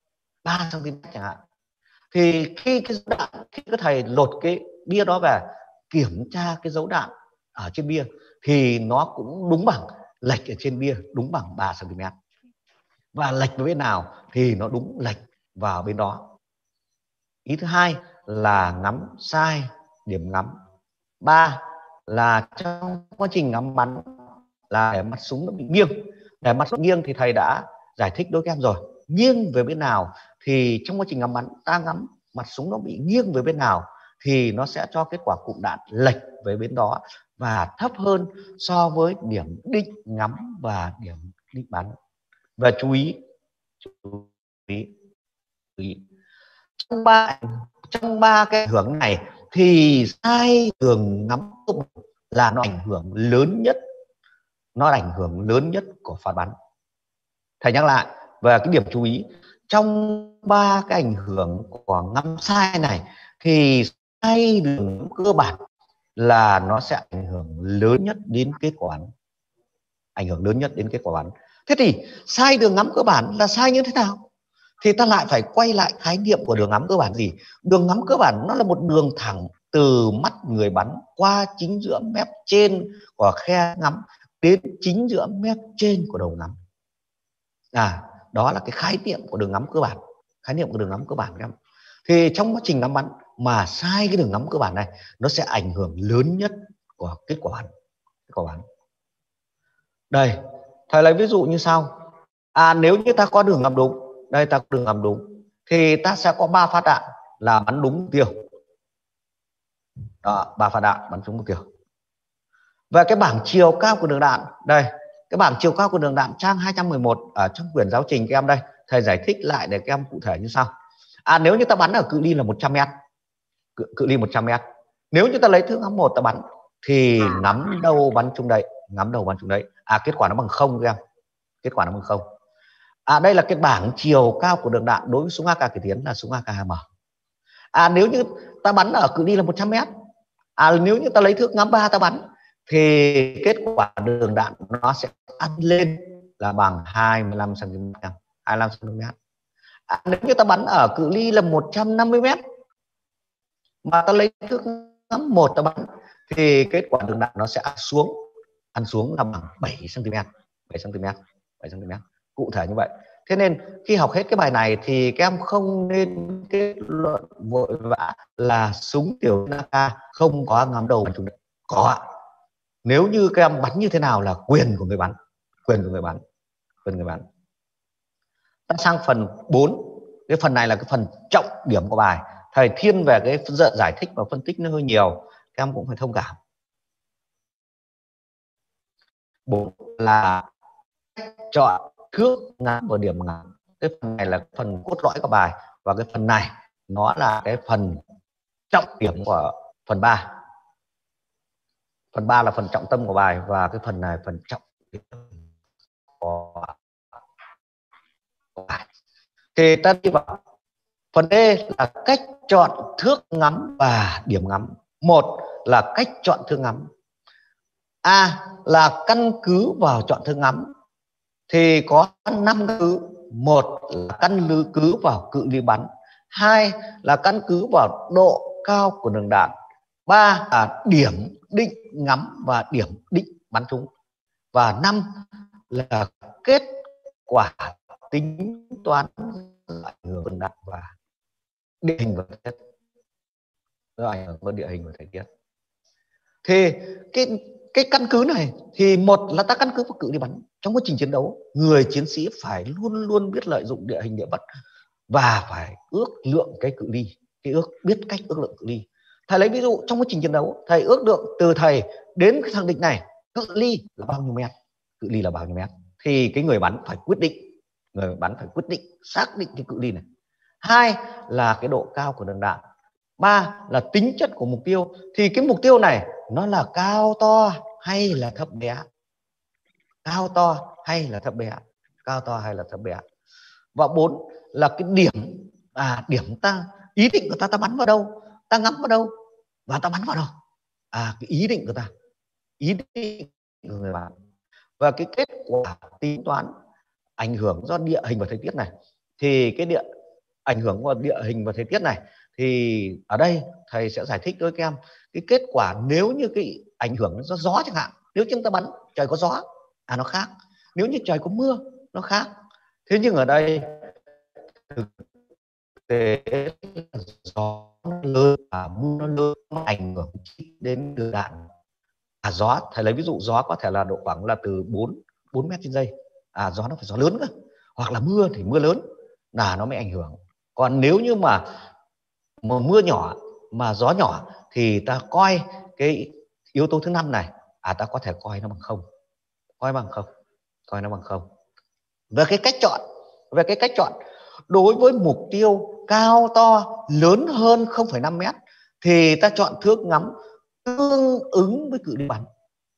ba xăng ti mét chẳng hạn, thì khi cái đạn, khi các thầy lột cái bia đó về kiểm tra cái dấu đạn ở trên bia thì nó cũng đúng bằng, lệch ở trên bia đúng bằng ba xăng ti mét. Và lệch với bên nào thì nó đúng lệch vào bên đó. Ý thứ hai là ngắm sai điểm ngắm. Ba là trong quá trình ngắm bắn là để mặt súng nó bị nghiêng. Để mặt súng nghiêng thì thầy đã giải thích đối với em rồi. Nghiêng về bên nào thì trong quá trình ngắm bắn ta ngắm mặt súng nó bị nghiêng về bên nào thì nó sẽ cho kết quả cụm đạn lệch về bên đó và thấp hơn so với điểm định ngắm và điểm định bắn. Và chú ý, chú ý, chú ý. Trong ba trong ba cái hướng này thì sai đường ngắm là nó ảnh hưởng lớn nhất, nó ảnh hưởng lớn nhất của phát bắn. Thầy nhắc lại về cái điểm chú ý, trong ba cái ảnh hưởng của ngắm sai này thì sai đường cơ bản là nó sẽ ảnh hưởng lớn nhất đến kết quả bắn, ảnh hưởng lớn nhất đến kết quả bắn. Thế thì sai đường ngắm cơ bản là sai như thế nào? Thì ta lại phải quay lại khái niệm của đường ngắm cơ bản gì? Đường ngắm cơ bản nó là một đường thẳng từ mắt người bắn qua chính giữa mép trên của khe ngắm đến chính giữa mép trên của đầu ngắm. À, đó là cái khái niệm của đường ngắm cơ bản. Khái niệm của đường ngắm cơ bản các em. Thì trong quá trình ngắm bắn mà sai cái đường ngắm cơ bản này, nó sẽ ảnh hưởng lớn nhất của kết quả bắn. Kết quả bắn. Đây, thầy lấy ví dụ như sau. À, nếu như ta có đường ngắm đúng, đây ta có đường ngắm đúng, thì ta sẽ có ba phát đạn là bắn đúng mục tiêu. Đó, ba phát đạn bắn trúng mục tiêu. Và cái bảng chiều cao của đường đạn, đây, cái bảng chiều cao của đường đạn trang hai trăm mười một ở trong quyển giáo trình các em đây, thầy giải thích lại để các em cụ thể như sau. À, nếu như ta bắn ở cự ly là một trăm mét, cự, cự ly một trăm mét, nếu như ta lấy thước ngắm một ta bắn thì ngắm đâu bắn trúng đấy, ngắm đâu bắn trúng đấy. À, kết quả nó bằng không các em. Kết quả nó bằng không. À, đây là cái bảng chiều cao của đường đạn đối với súng a ca Kỳ Tiến là súng a ca hai em. À, nếu như ta bắn ở cự ly là một trăm mét, à, nếu như ta lấy thước ngắm ba ta bắn thì kết quả đường đạn nó sẽ ăn lên là bằng hai mươi lăm xăng ti mét, hai mươi lăm xăng ti mét. À, nếu như ta bắn ở cự ly là một trăm năm mươi mét mà ta lấy thước ngắm một ta bắn thì kết quả đường đạn nó sẽ ăn xuống, ăn xuống là bằng bảy xăng ti mét, bảy xăng ti mét, bảy xăng ti mét. Cụ thể như vậy. Thế nên khi học hết cái bài này thì các em không nên kết luận vội vã là súng tiểu a ca không có ngắm đầu bắn trúng đích. Có ạ. Nếu như các em bắn như thế nào là quyền của người bắn, quyền của người bắn, quyền người bắn. Ta sang phần bốn. Cái phần này là cái phần trọng điểm của bài. Thầy thiên về cái giải thích và phân tích nó hơi nhiều, các em cũng phải thông cảm. Bốn là chọn thước ngắm và điểm ngắm. Cái phần này là phần cốt lõi của bài, và cái phần này nó là cái phần trọng điểm của phần ba. Phần ba là phần trọng tâm của bài, và cái phần này phần trọng điểm của bài. Thì ta đi vào phần D là cách chọn thước ngắm và điểm ngắm. Một là cách chọn thước ngắm. A là căn cứ vào chọn thước ngắm thì có năm căn cứ. Một là căn cứ vào cự ly bắn, hai là căn cứ vào độ cao của đường đạn, ba là điểm định ngắm và điểm định bắn trúng, và năm là kết quả tính toán ảnh hưởng đường đạn và địa hình và thời tiết. Do ảnh hưởng của địa hình và thời tiết. Thì cái cái căn cứ này thì một là ta căn cứ vào cự ly bắn. Trong quá trình chiến đấu, người chiến sĩ phải luôn luôn biết lợi dụng địa hình địa vật và phải ước lượng cái cự ly, cái ước biết cách ước lượng cự ly. Thầy lấy ví dụ trong quá trình chiến đấu, thầy ước lượng từ thầy đến cái thằng địch này cự ly là bao nhiêu mét, cự ly là bao nhiêu mét, thì cái người bắn phải quyết định, người bắn phải quyết định xác định cái cự ly này. Hai là cái độ cao của đường đạn. Ba là tính chất của mục tiêu, thì cái mục tiêu này nó là cao to hay là thấp bé, cao to hay là thấp bé, cao to hay là thấp bé. Và bốn là cái điểm, à điểm ta, ý định của ta, ta bắn vào đâu, ta ngắm vào đâu và ta bắn vào đâu. À, cái ý định của ta, ý định của người bắn. Và cái kết quả tính toán ảnh hưởng do địa hình và thời tiết này, thì cái địa ảnh hưởng của địa hình và thời tiết này thì ở đây thầy sẽ giải thích với các em cái kết quả nếu như cái ảnh hưởng do gió chẳng hạn. Nếu chúng ta bắn trời có gió, à nó khác. Nếu như trời có mưa, nó khác. Thế nhưng ở đây thực tế gió lớn và mưa nó lớn, nó ảnh hưởng đến đường đạn. À, gió, thầy lấy ví dụ gió có thể là độ khoảng là từ bốn, bốn mét trên giây. À, gió nó phải gió lớn cơ. Hoặc là mưa thì mưa lớn là nó mới ảnh hưởng. Còn nếu như mà, mà mưa nhỏ mà gió nhỏ thì ta coi cái yếu tố thứ năm này, à ta có thể coi nó bằng không, coi bằng không, coi nó bằng không. Về cái cách chọn, về cái cách chọn đối với mục tiêu cao to lớn hơn không phẩy năm mét thì ta chọn thước ngắm tương ứng với cự ly bắn.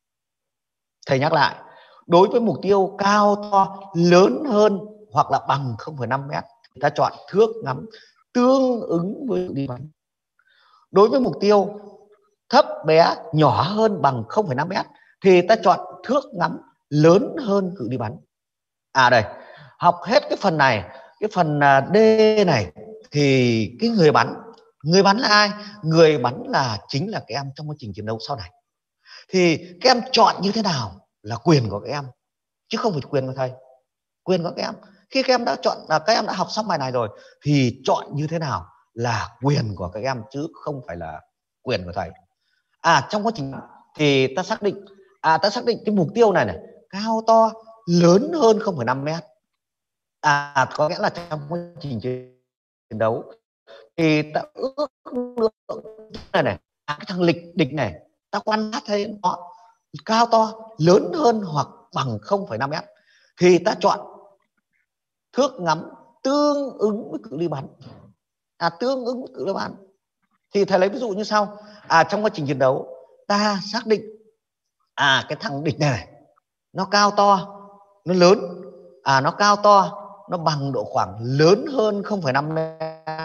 Thầy nhắc lại, đối với mục tiêu cao to lớn hơn hoặc là bằng không phẩy năm mét thì ta chọn thước ngắm tương ứng với cự ly bắn. Đối với mục tiêu thấp bé nhỏ hơn bằng không phẩy năm mét thì ta chọn thước ngắm lớn hơn cự ly bắn. À đây, học hết cái phần này, cái phần D này thì cái người bắn Người bắn là ai? Người bắn là chính là các em trong quá trình chiến đấu sau này. Thì các em chọn như thế nào là quyền của các em, chứ không phải quyền của thầy. Quyền của các em. Khi các em đã chọn là các em đã học xong bài này rồi thì chọn như thế nào là quyền của các em chứ không phải là quyền của thầy. À, trong quá trình thì ta xác định à ta xác định cái mục tiêu này này cao to lớn hơn không phẩy năm mét. À, có nghĩa là trong quá trình chiến đấu thì ta ước lượng này này à, cái thằng lịch địch này ta quan sát thấy nó cao to lớn hơn hoặc bằng không phẩy năm mét thì ta chọn thước ngắm tương ứng với cự ly bắn. À, tương ứng với cự ly bắn thì thầy lấy ví dụ như sau. À, trong quá trình chiến đấu ta xác định à cái thằng địch này, này nó cao to, nó lớn, à nó cao to, nó bằng độ khoảng lớn hơn không phẩy năm mét,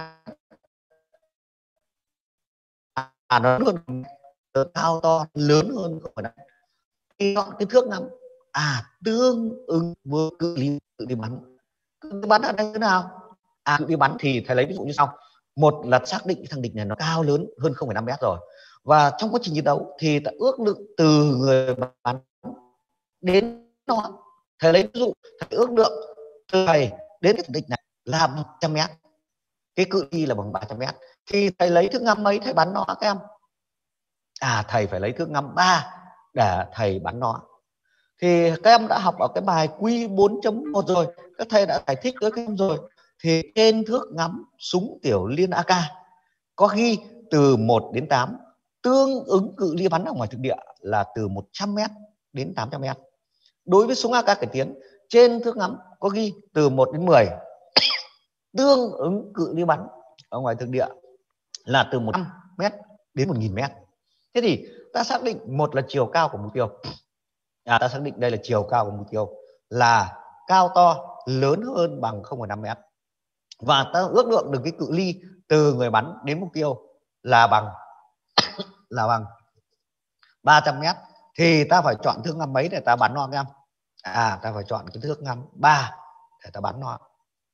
à nó lớn hơn, cao to lớn hơn không phẩy năm mét thì chọn cái thước ngắm à tương ứng với cự ly cự ly bắn. Cự ly bắn ở đây thế nào? À, cự ly bắn thì thầy lấy ví dụ như sau. Một là xác định cái thằng địch này nó cao lớn hơn không phẩy năm mét rồi, và trong quá trình chiến đấu thì ta ước lượng từ người bắn đến nó. Thầy lấy ví dụ thầy ước lượng từ thầy đến cái thằng địch này là một trăm mét, cái cự ly là bằng ba trăm mét thì thầy lấy thước ngắm mấy thầy bắn nó các em? À, thầy phải lấy thước ngắm ba để thầy bắn nó. Thì các em đã học ở cái bài Q bốn chấm một rồi, các thầy đã giải thích với các em rồi. Thì trên thước ngắm súng tiểu liên a ca có ghi từ một đến tám, tương ứng cự ly bắn ở ngoài thực địa là từ một trăm mét đến tám trăm mét. Đối với súng a ca cải tiến, trên thước ngắm có ghi từ một đến mười, tương ứng cự ly bắn ở ngoài thực địa là từ một trăm mét đến một nghìn mét. Thế thì ta xác định một là chiều cao của mục tiêu. À, ta xác định đây là chiều cao của mục tiêu là cao to lớn hơn bằng không phẩy năm mét. Và ta ước lượng được cái cự ly từ người bắn đến mục tiêu là bằng là bằng ba trăm mét. Thì ta phải chọn thước ngắm mấy để ta bắn nó các em? À, ta phải chọn cái thước ngắm ba để ta bắn nó.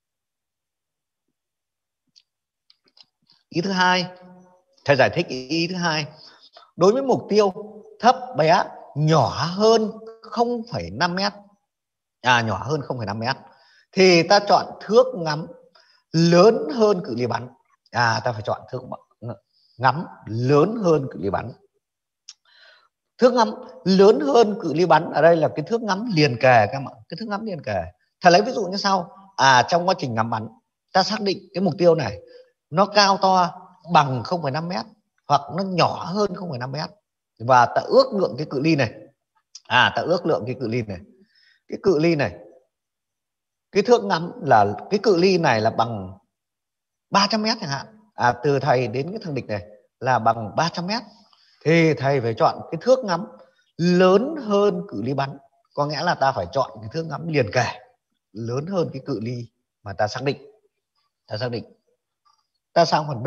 Ý thứ hai, thầy giải thích ý thứ hai. Đối với mục tiêu thấp bé nhỏ hơn không phẩy năm mét, à nhỏ hơn không phẩy năm mét thì ta chọn thước ngắm lớn hơn cự ly bắn. À, ta phải chọn thước ngắm lớn hơn cự ly bắn. Thước ngắm lớn hơn cự ly bắn ở đây là cái thước ngắm liền kề các bạn, cái thước ngắm liền kề. Thầy lấy ví dụ như sau. À, trong quá trình ngắm bắn ta xác định cái mục tiêu này nó cao to bằng không phẩy năm mét hoặc nó nhỏ hơn không phẩy năm mét và ta ước lượng cái cự ly này. À, ta ước lượng cái cự ly này. Cái cự ly này, cái thước ngắm là cái cự ly này là bằng ba trăm mét chẳng hạn. À, từ thầy đến cái thằng địch này là bằng ba trăm mét thì thầy phải chọn cái thước ngắm lớn hơn cự ly bắn. Có nghĩa là ta phải chọn cái thước ngắm liền kề lớn hơn cái cự ly mà ta xác định. Ta xác định. Ta sang phần B.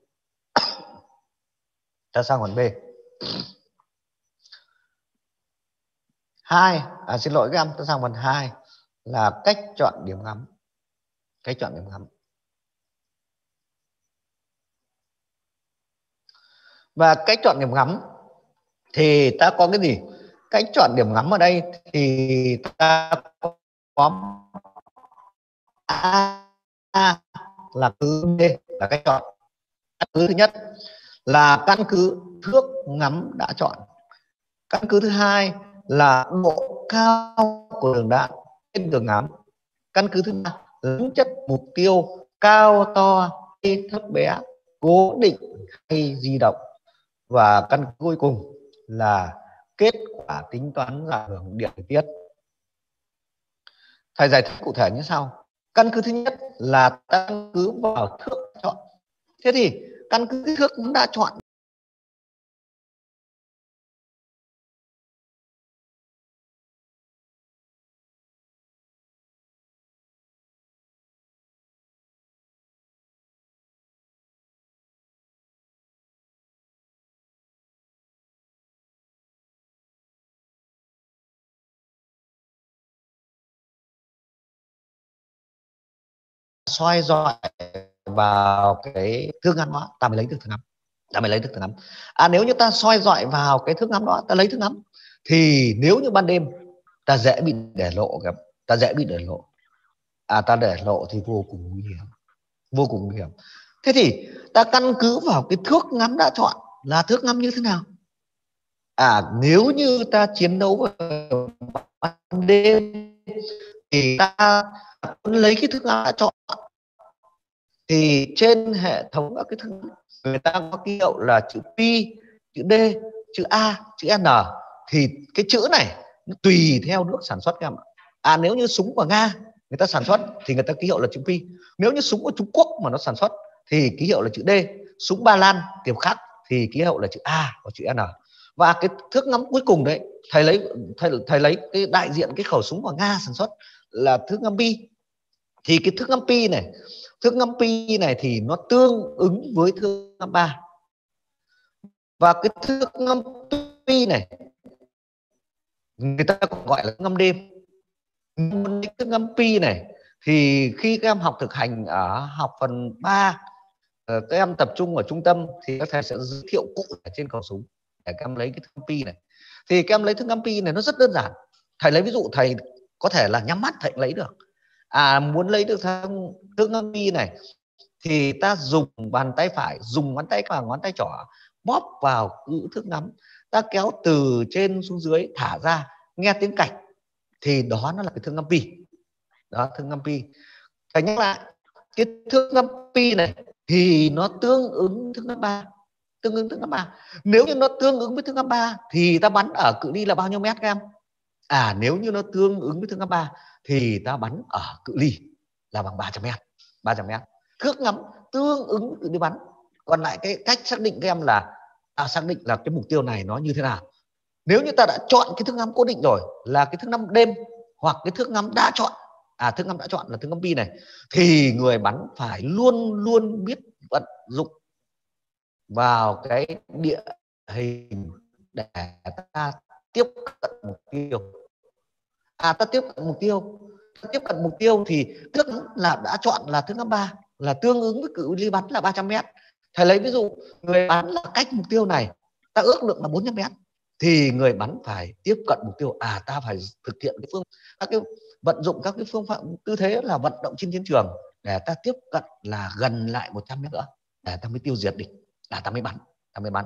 Ta sang phần B. Hai, à, xin lỗi các em, ta sang phần hai là cách chọn điểm ngắm. Cách chọn điểm ngắm. Và cách chọn điểm ngắm thì ta có cái gì? Cách chọn điểm ngắm ở đây thì ta có A, A là cứ B là cách chọn. Căn cứ thứ nhất là căn cứ thước ngắm đã chọn. Căn cứ thứ hai là độ cao của đường đạn trên đường ngắm. Căn cứ thứ ba là tính chất mục tiêu cao to hay thấp bé, cố định hay di động. Và căn cứ cuối cùng là kết quả tính toán ảnh hưởng điện thời tiết. Thầy giải thích cụ thể như sau. Căn cứ thứ nhất là căn cứ vào thước chọn. Thế thì căn cứ thước cũng đã chọn. Soi dọi vào cái thước ngắm đó, ta mới lấy được thước ngắm, ta mới lấy được thước ngắm. À nếu như ta soi dọi vào cái thước ngắm đó, ta lấy thước ngắm, thì nếu như ban đêm ta dễ bị để lộ, gặp ta dễ bị để lộ. À ta để lộ thì vô cùng nguy hiểm, vô cùng nguy hiểm. Thế thì ta căn cứ vào cái thước ngắm đã chọn là thước ngắm như thế nào? À nếu như ta chiến đấu vào ban đêm thì ta muốn lấy cái thước ngắm đã chọn, thì trên hệ thống các cái thước ngắm người ta có ký hiệu là chữ pi, chữ D, chữ A, chữ N. Thì cái chữ này nó tùy theo nước sản xuất các em ạ. À nếu như súng của Nga người ta sản xuất thì người ta ký hiệu là chữ pi. Nếu như súng của Trung Quốc mà nó sản xuất thì ký hiệu là chữ D. Súng Ba Lan tiệp khắc thì ký hiệu là chữ A và chữ N. Và cái thước ngắm cuối cùng đấy, thầy lấy thầy, thầy lấy cái đại diện cái khẩu súng của Nga sản xuất là thước ngắm pi. Thì cái thước ngắm pi này, thước ngắm pi này thì nó tương ứng với thước ngắm ba. Và cái thước ngắm pi này người ta còn gọi là thước ngắm đêm. Thước ngắm pi này thì khi các em học thực hành ở học phần ba, các em tập trung ở trung tâm thì các thầy sẽ giới thiệu cụ ở trên khẩu súng để các em lấy cái thước ngắm pi này. Thì các em lấy thước ngắm pi này nó rất đơn giản. Thầy lấy ví dụ, thầy có thể là nhắm mắt thầy lấy được. À muốn lấy được thước ngắm pi này thì ta dùng bàn tay phải, dùng ngón tay và ngón tay trỏ bóp vào cự thước ngắm, ta kéo từ trên xuống dưới thả ra, nghe tiếng cạch thì đó nó là cái thước ngắm pi. Đó, thước ngắm pi. Thầy nhắc lại, cái thước ngắm pi này thì nó tương ứng thước ngắm ba, tương ứng thước ngắm ba. Nếu như nó tương ứng với thước ngắm ba thì ta bắn ở cự ly là bao nhiêu mét các em? À nếu như nó tương ứng với thước ngắm ba thì ta bắn ở cự ly là bằng ba trăm mét, ba trăm mét. Thước ngắm tương ứng cự ly bắn. Còn lại cái cách xác định các em là à, xác định là cái mục tiêu này nó như thế nào. Nếu như ta đã chọn cái thước ngắm cố định rồi là cái thước ngắm đêm hoặc cái thước ngắm đã chọn, à thước ngắm đã chọn là thước ngắm pi này, thì người bắn phải luôn luôn biết vận dụng vào cái địa hình để ta tiếp cận mục tiêu. À ta tiếp cận mục tiêu, ta tiếp cận mục tiêu thì thước ngắm là đã chọn là thước ngắm ba, là tương ứng với cự ly bắn là ba trăm mét. Thầy lấy ví dụ người bắn là cách mục tiêu này ta ước lượng là bốn trăm mét, thì người bắn phải tiếp cận mục tiêu. À ta phải thực hiện cái phương các cái vận dụng các cái phương pháp tư thế là vận động trên chiến trường để ta tiếp cận là gần lại một trăm mét nữa để ta mới tiêu diệt địch, là ta mới bắn, ta mới bắn.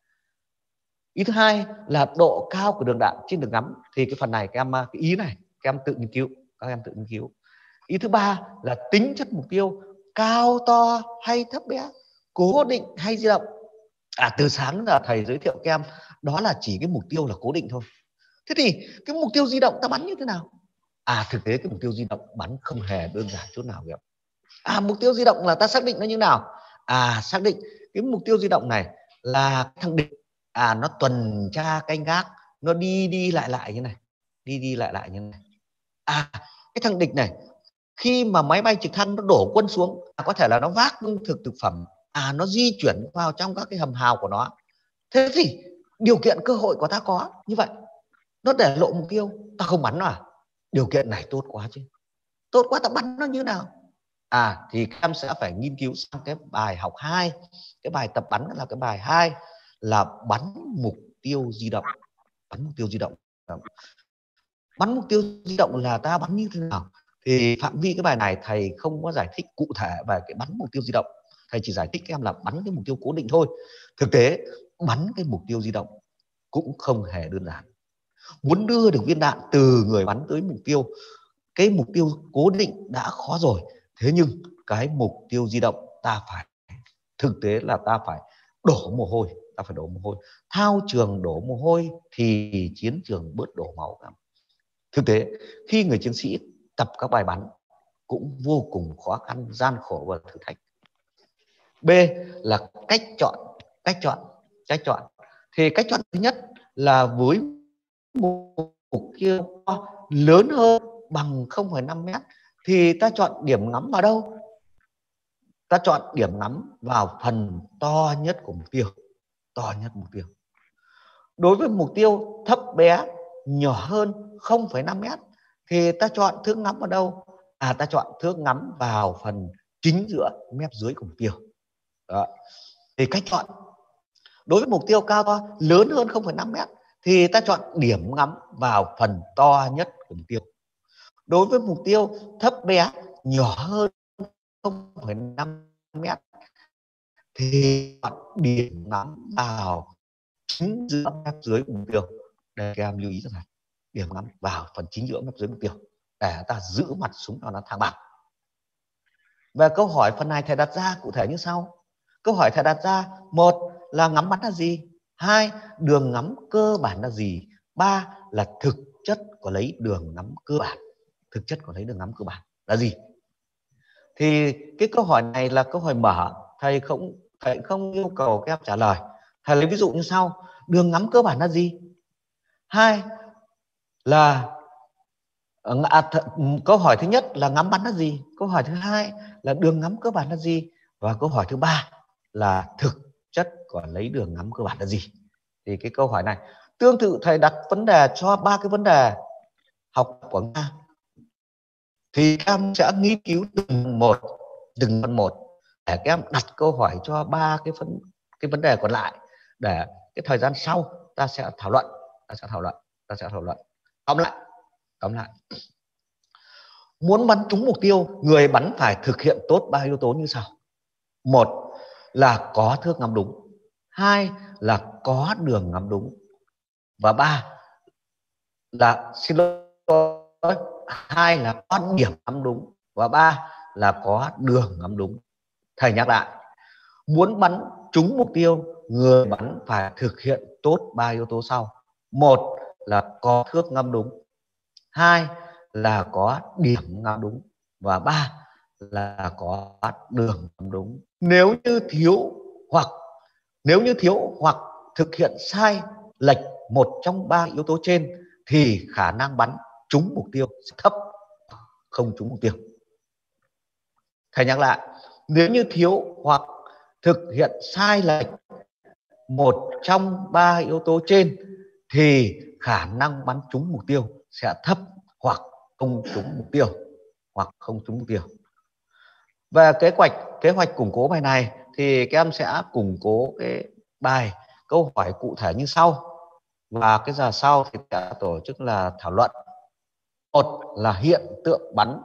Ý thứ hai là độ cao của đường đạn trên đường ngắm, thì cái phần này các em cái ý này các em tự nghiên cứu, các em tự nghiên cứu. Ý thứ ba là tính chất mục tiêu, cao to hay thấp bé, cố định hay di động. À từ sáng là thầy giới thiệu các em đó là chỉ cái mục tiêu là cố định thôi. Thế thì cái mục tiêu di động ta bắn như thế nào? À thực tế cái mục tiêu di động bắn không hề đơn giản chút nào kìa. À mục tiêu di động là ta xác định nó như nào? À xác định cái mục tiêu di động này là thằng địch, à nó tuần tra canh gác, nó đi đi lại lại như này, đi đi lại lại như này. À cái thằng địch này khi mà máy bay trực thăng nó đổ quân xuống, à, có thể là nó vác lương thực thực phẩm, à nó di chuyển vào trong các cái hầm hào của nó. Thế thì điều kiện cơ hội của ta có như vậy, nó để lộ mục tiêu, ta không bắn nó à? Điều kiện này tốt quá chứ, tốt quá, ta bắn nó như nào? À thì các em sẽ phải nghiên cứu sang cái bài học hai, cái bài tập bắn là cái bài hai là bắn mục tiêu di động. Bắn mục tiêu di động, bắn mục tiêu di động là ta bắn như thế nào? Thì phạm vi cái bài này thầy không có giải thích cụ thể về cái bắn mục tiêu di động, thầy chỉ giải thích các em là bắn cái mục tiêu cố định thôi. Thực tế bắn cái mục tiêu di động cũng không hề đơn giản. Muốn đưa được viên đạn từ người bắn tới mục tiêu, cái mục tiêu cố định đã khó rồi, thế nhưng cái mục tiêu di động ta phải, thực tế là ta phải đổ mồ hôi, ta phải đổ mồ hôi. Thao trường đổ mồ hôi thì chiến trường bớt đổ máu. Thực tế khi người chiến sĩ tập các bài bắn cũng vô cùng khó khăn, gian khổ và thử thách. B là cách chọn, cách chọn, cách chọn. Thì cách chọn thứ nhất là với mục tiêu lớn hơn bằng không phẩy năm mét thì ta chọn điểm ngắm vào đâu? Ta chọn điểm ngắm vào phần to nhất của mục tiêu, to nhất mục tiêu. Đối với mục tiêu thấp bé, nhỏ hơn không phẩy năm mét thì ta chọn thước ngắm vào đâu? À ta chọn thước ngắm vào phần chính giữa mép dưới của mục tiêu. Đó. Thì cách chọn đối với mục tiêu cao to lớn hơn không phẩy năm mét thì ta chọn điểm ngắm vào phần to nhất của mục tiêu. Đối với mục tiêu thấp bé nhỏ hơn không phẩy năm mét thì chọn điểm ngắm vào chính giữa mép dưới của mục tiêu. Đây các em lưu ý cho thầy, điểm ngắm vào phần chính giữa mép dưới mục tiêu để ta giữ mặt súng cho nó thẳng bằng. Về câu hỏi phần này thầy đặt ra cụ thể như sau. Câu hỏi thầy đặt ra: một là ngắm bắn là gì, hai đường ngắm cơ bản là gì, ba là thực chất của lấy đường ngắm cơ bản. Thực chất của lấy đường ngắm cơ bản là gì? Thì cái câu hỏi này là câu hỏi mở, thầy không thầy không yêu cầu các em trả lời. Thầy lấy ví dụ như sau: đường ngắm cơ bản là gì? Hai là à, th, câu hỏi thứ nhất là ngắm bắn là gì, câu hỏi thứ hai là đường ngắm cơ bản là gì, và câu hỏi thứ ba là thực chất của lấy đường ngắm cơ bản là gì. Thì cái câu hỏi này tương tự thầy đặt vấn đề cho ba cái vấn đề học của Nga, thì các em sẽ nghiên cứu từng một từng phần một để các em đặt câu hỏi cho ba cái vấn cái vấn đề còn lại, để cái thời gian sau ta sẽ thảo luận ta sẽ thảo luận ta sẽ thảo luận tóm lại tóm lại muốn bắn trúng mục tiêu, người bắn phải thực hiện tốt ba yếu tố như sau: một là có thước ngắm đúng, hai là có đường ngắm đúng, và ba là xin lỗi hai là có điểm ngắm đúng, và ba là có đường ngắm đúng. Thầy nhắc lại: muốn bắn trúng mục tiêu, người bắn phải thực hiện tốt ba yếu tố sau: một là có thước ngắm đúng, hai là có điểm ngắm đúng, và ba là có đường ngắm đúng. Nếu như thiếu hoặc nếu như thiếu hoặc thực hiện sai lệch một trong ba yếu tố trên thì khả năng bắn trúng mục tiêu sẽ thấp, không trúng mục tiêu. Thầy nhắc lại: nếu như thiếu hoặc thực hiện sai lệch một trong ba yếu tố trên thì khả năng bắn trúng mục tiêu sẽ thấp hoặc không trúng mục tiêu hoặc không trúng mục tiêu. Về kế hoạch kế hoạch củng cố bài này thì các em sẽ củng cố cái bài câu hỏi cụ thể như sau, và cái giờ sau thì sẽ tổ chức là thảo luận. Một là hiện tượng bắn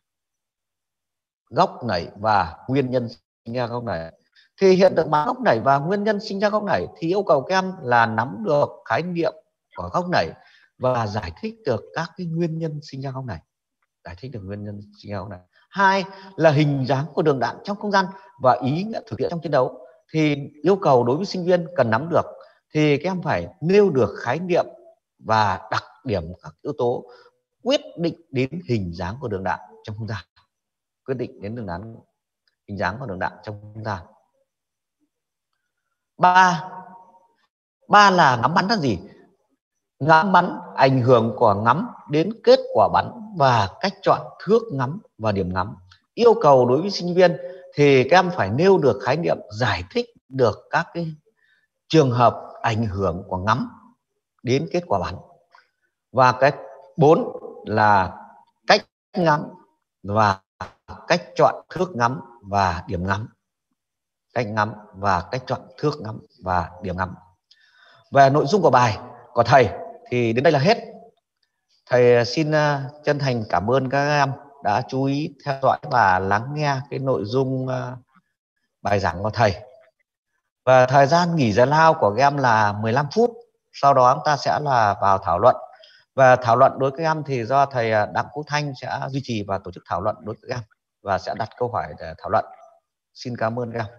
góc nảy và nguyên nhân sinh ra góc nảy. Thì hiện tượng bắn góc nảy và nguyên nhân sinh ra góc nảy thì yêu cầu các em là nắm được khái niệm của góc nảy và giải thích được các cái nguyên nhân sinh ra góc nảy. Giải thích được nguyên nhân sinh ra góc nảy. Hai là hình dáng của đường đạn trong không gian và ý nghĩa thực hiện trong chiến đấu. Thì yêu cầu đối với sinh viên cần nắm được, thì các em phải nêu được khái niệm và đặc điểm các yếu tố quyết định đến hình dáng của đường đạn trong không gian. Quyết định đến đường đạn hình dáng của đường đạn trong không gian. Ba ba là ngắm bắn là gì? Ngắm bắn ảnh hưởng của ngắm đến kết quả bắn và cách chọn thước ngắm và điểm ngắm. Yêu cầu đối với sinh viên thì các em phải nêu được khái niệm, giải thích được các cái trường hợp ảnh hưởng của ngắm đến kết quả bắn. Và cái bốn là cách ngắm và cách chọn thước ngắm và điểm ngắm. Cách ngắm và cách chọn thước ngắm và điểm ngắm. Về nội dung của bài của thầy thì đến đây là hết. Thầy xin chân thành cảm ơn các em đã chú ý theo dõi và lắng nghe cái nội dung bài giảng của thầy. Và thời gian nghỉ giải lao của các em là mười lăm phút. Sau đó chúng ta sẽ là vào thảo luận. Và thảo luận đối với các em thì do thầy Đặng Quốc Thanh sẽ duy trì và tổ chức thảo luận đối với các em và sẽ đặt câu hỏi để thảo luận. Xin cảm ơn các em.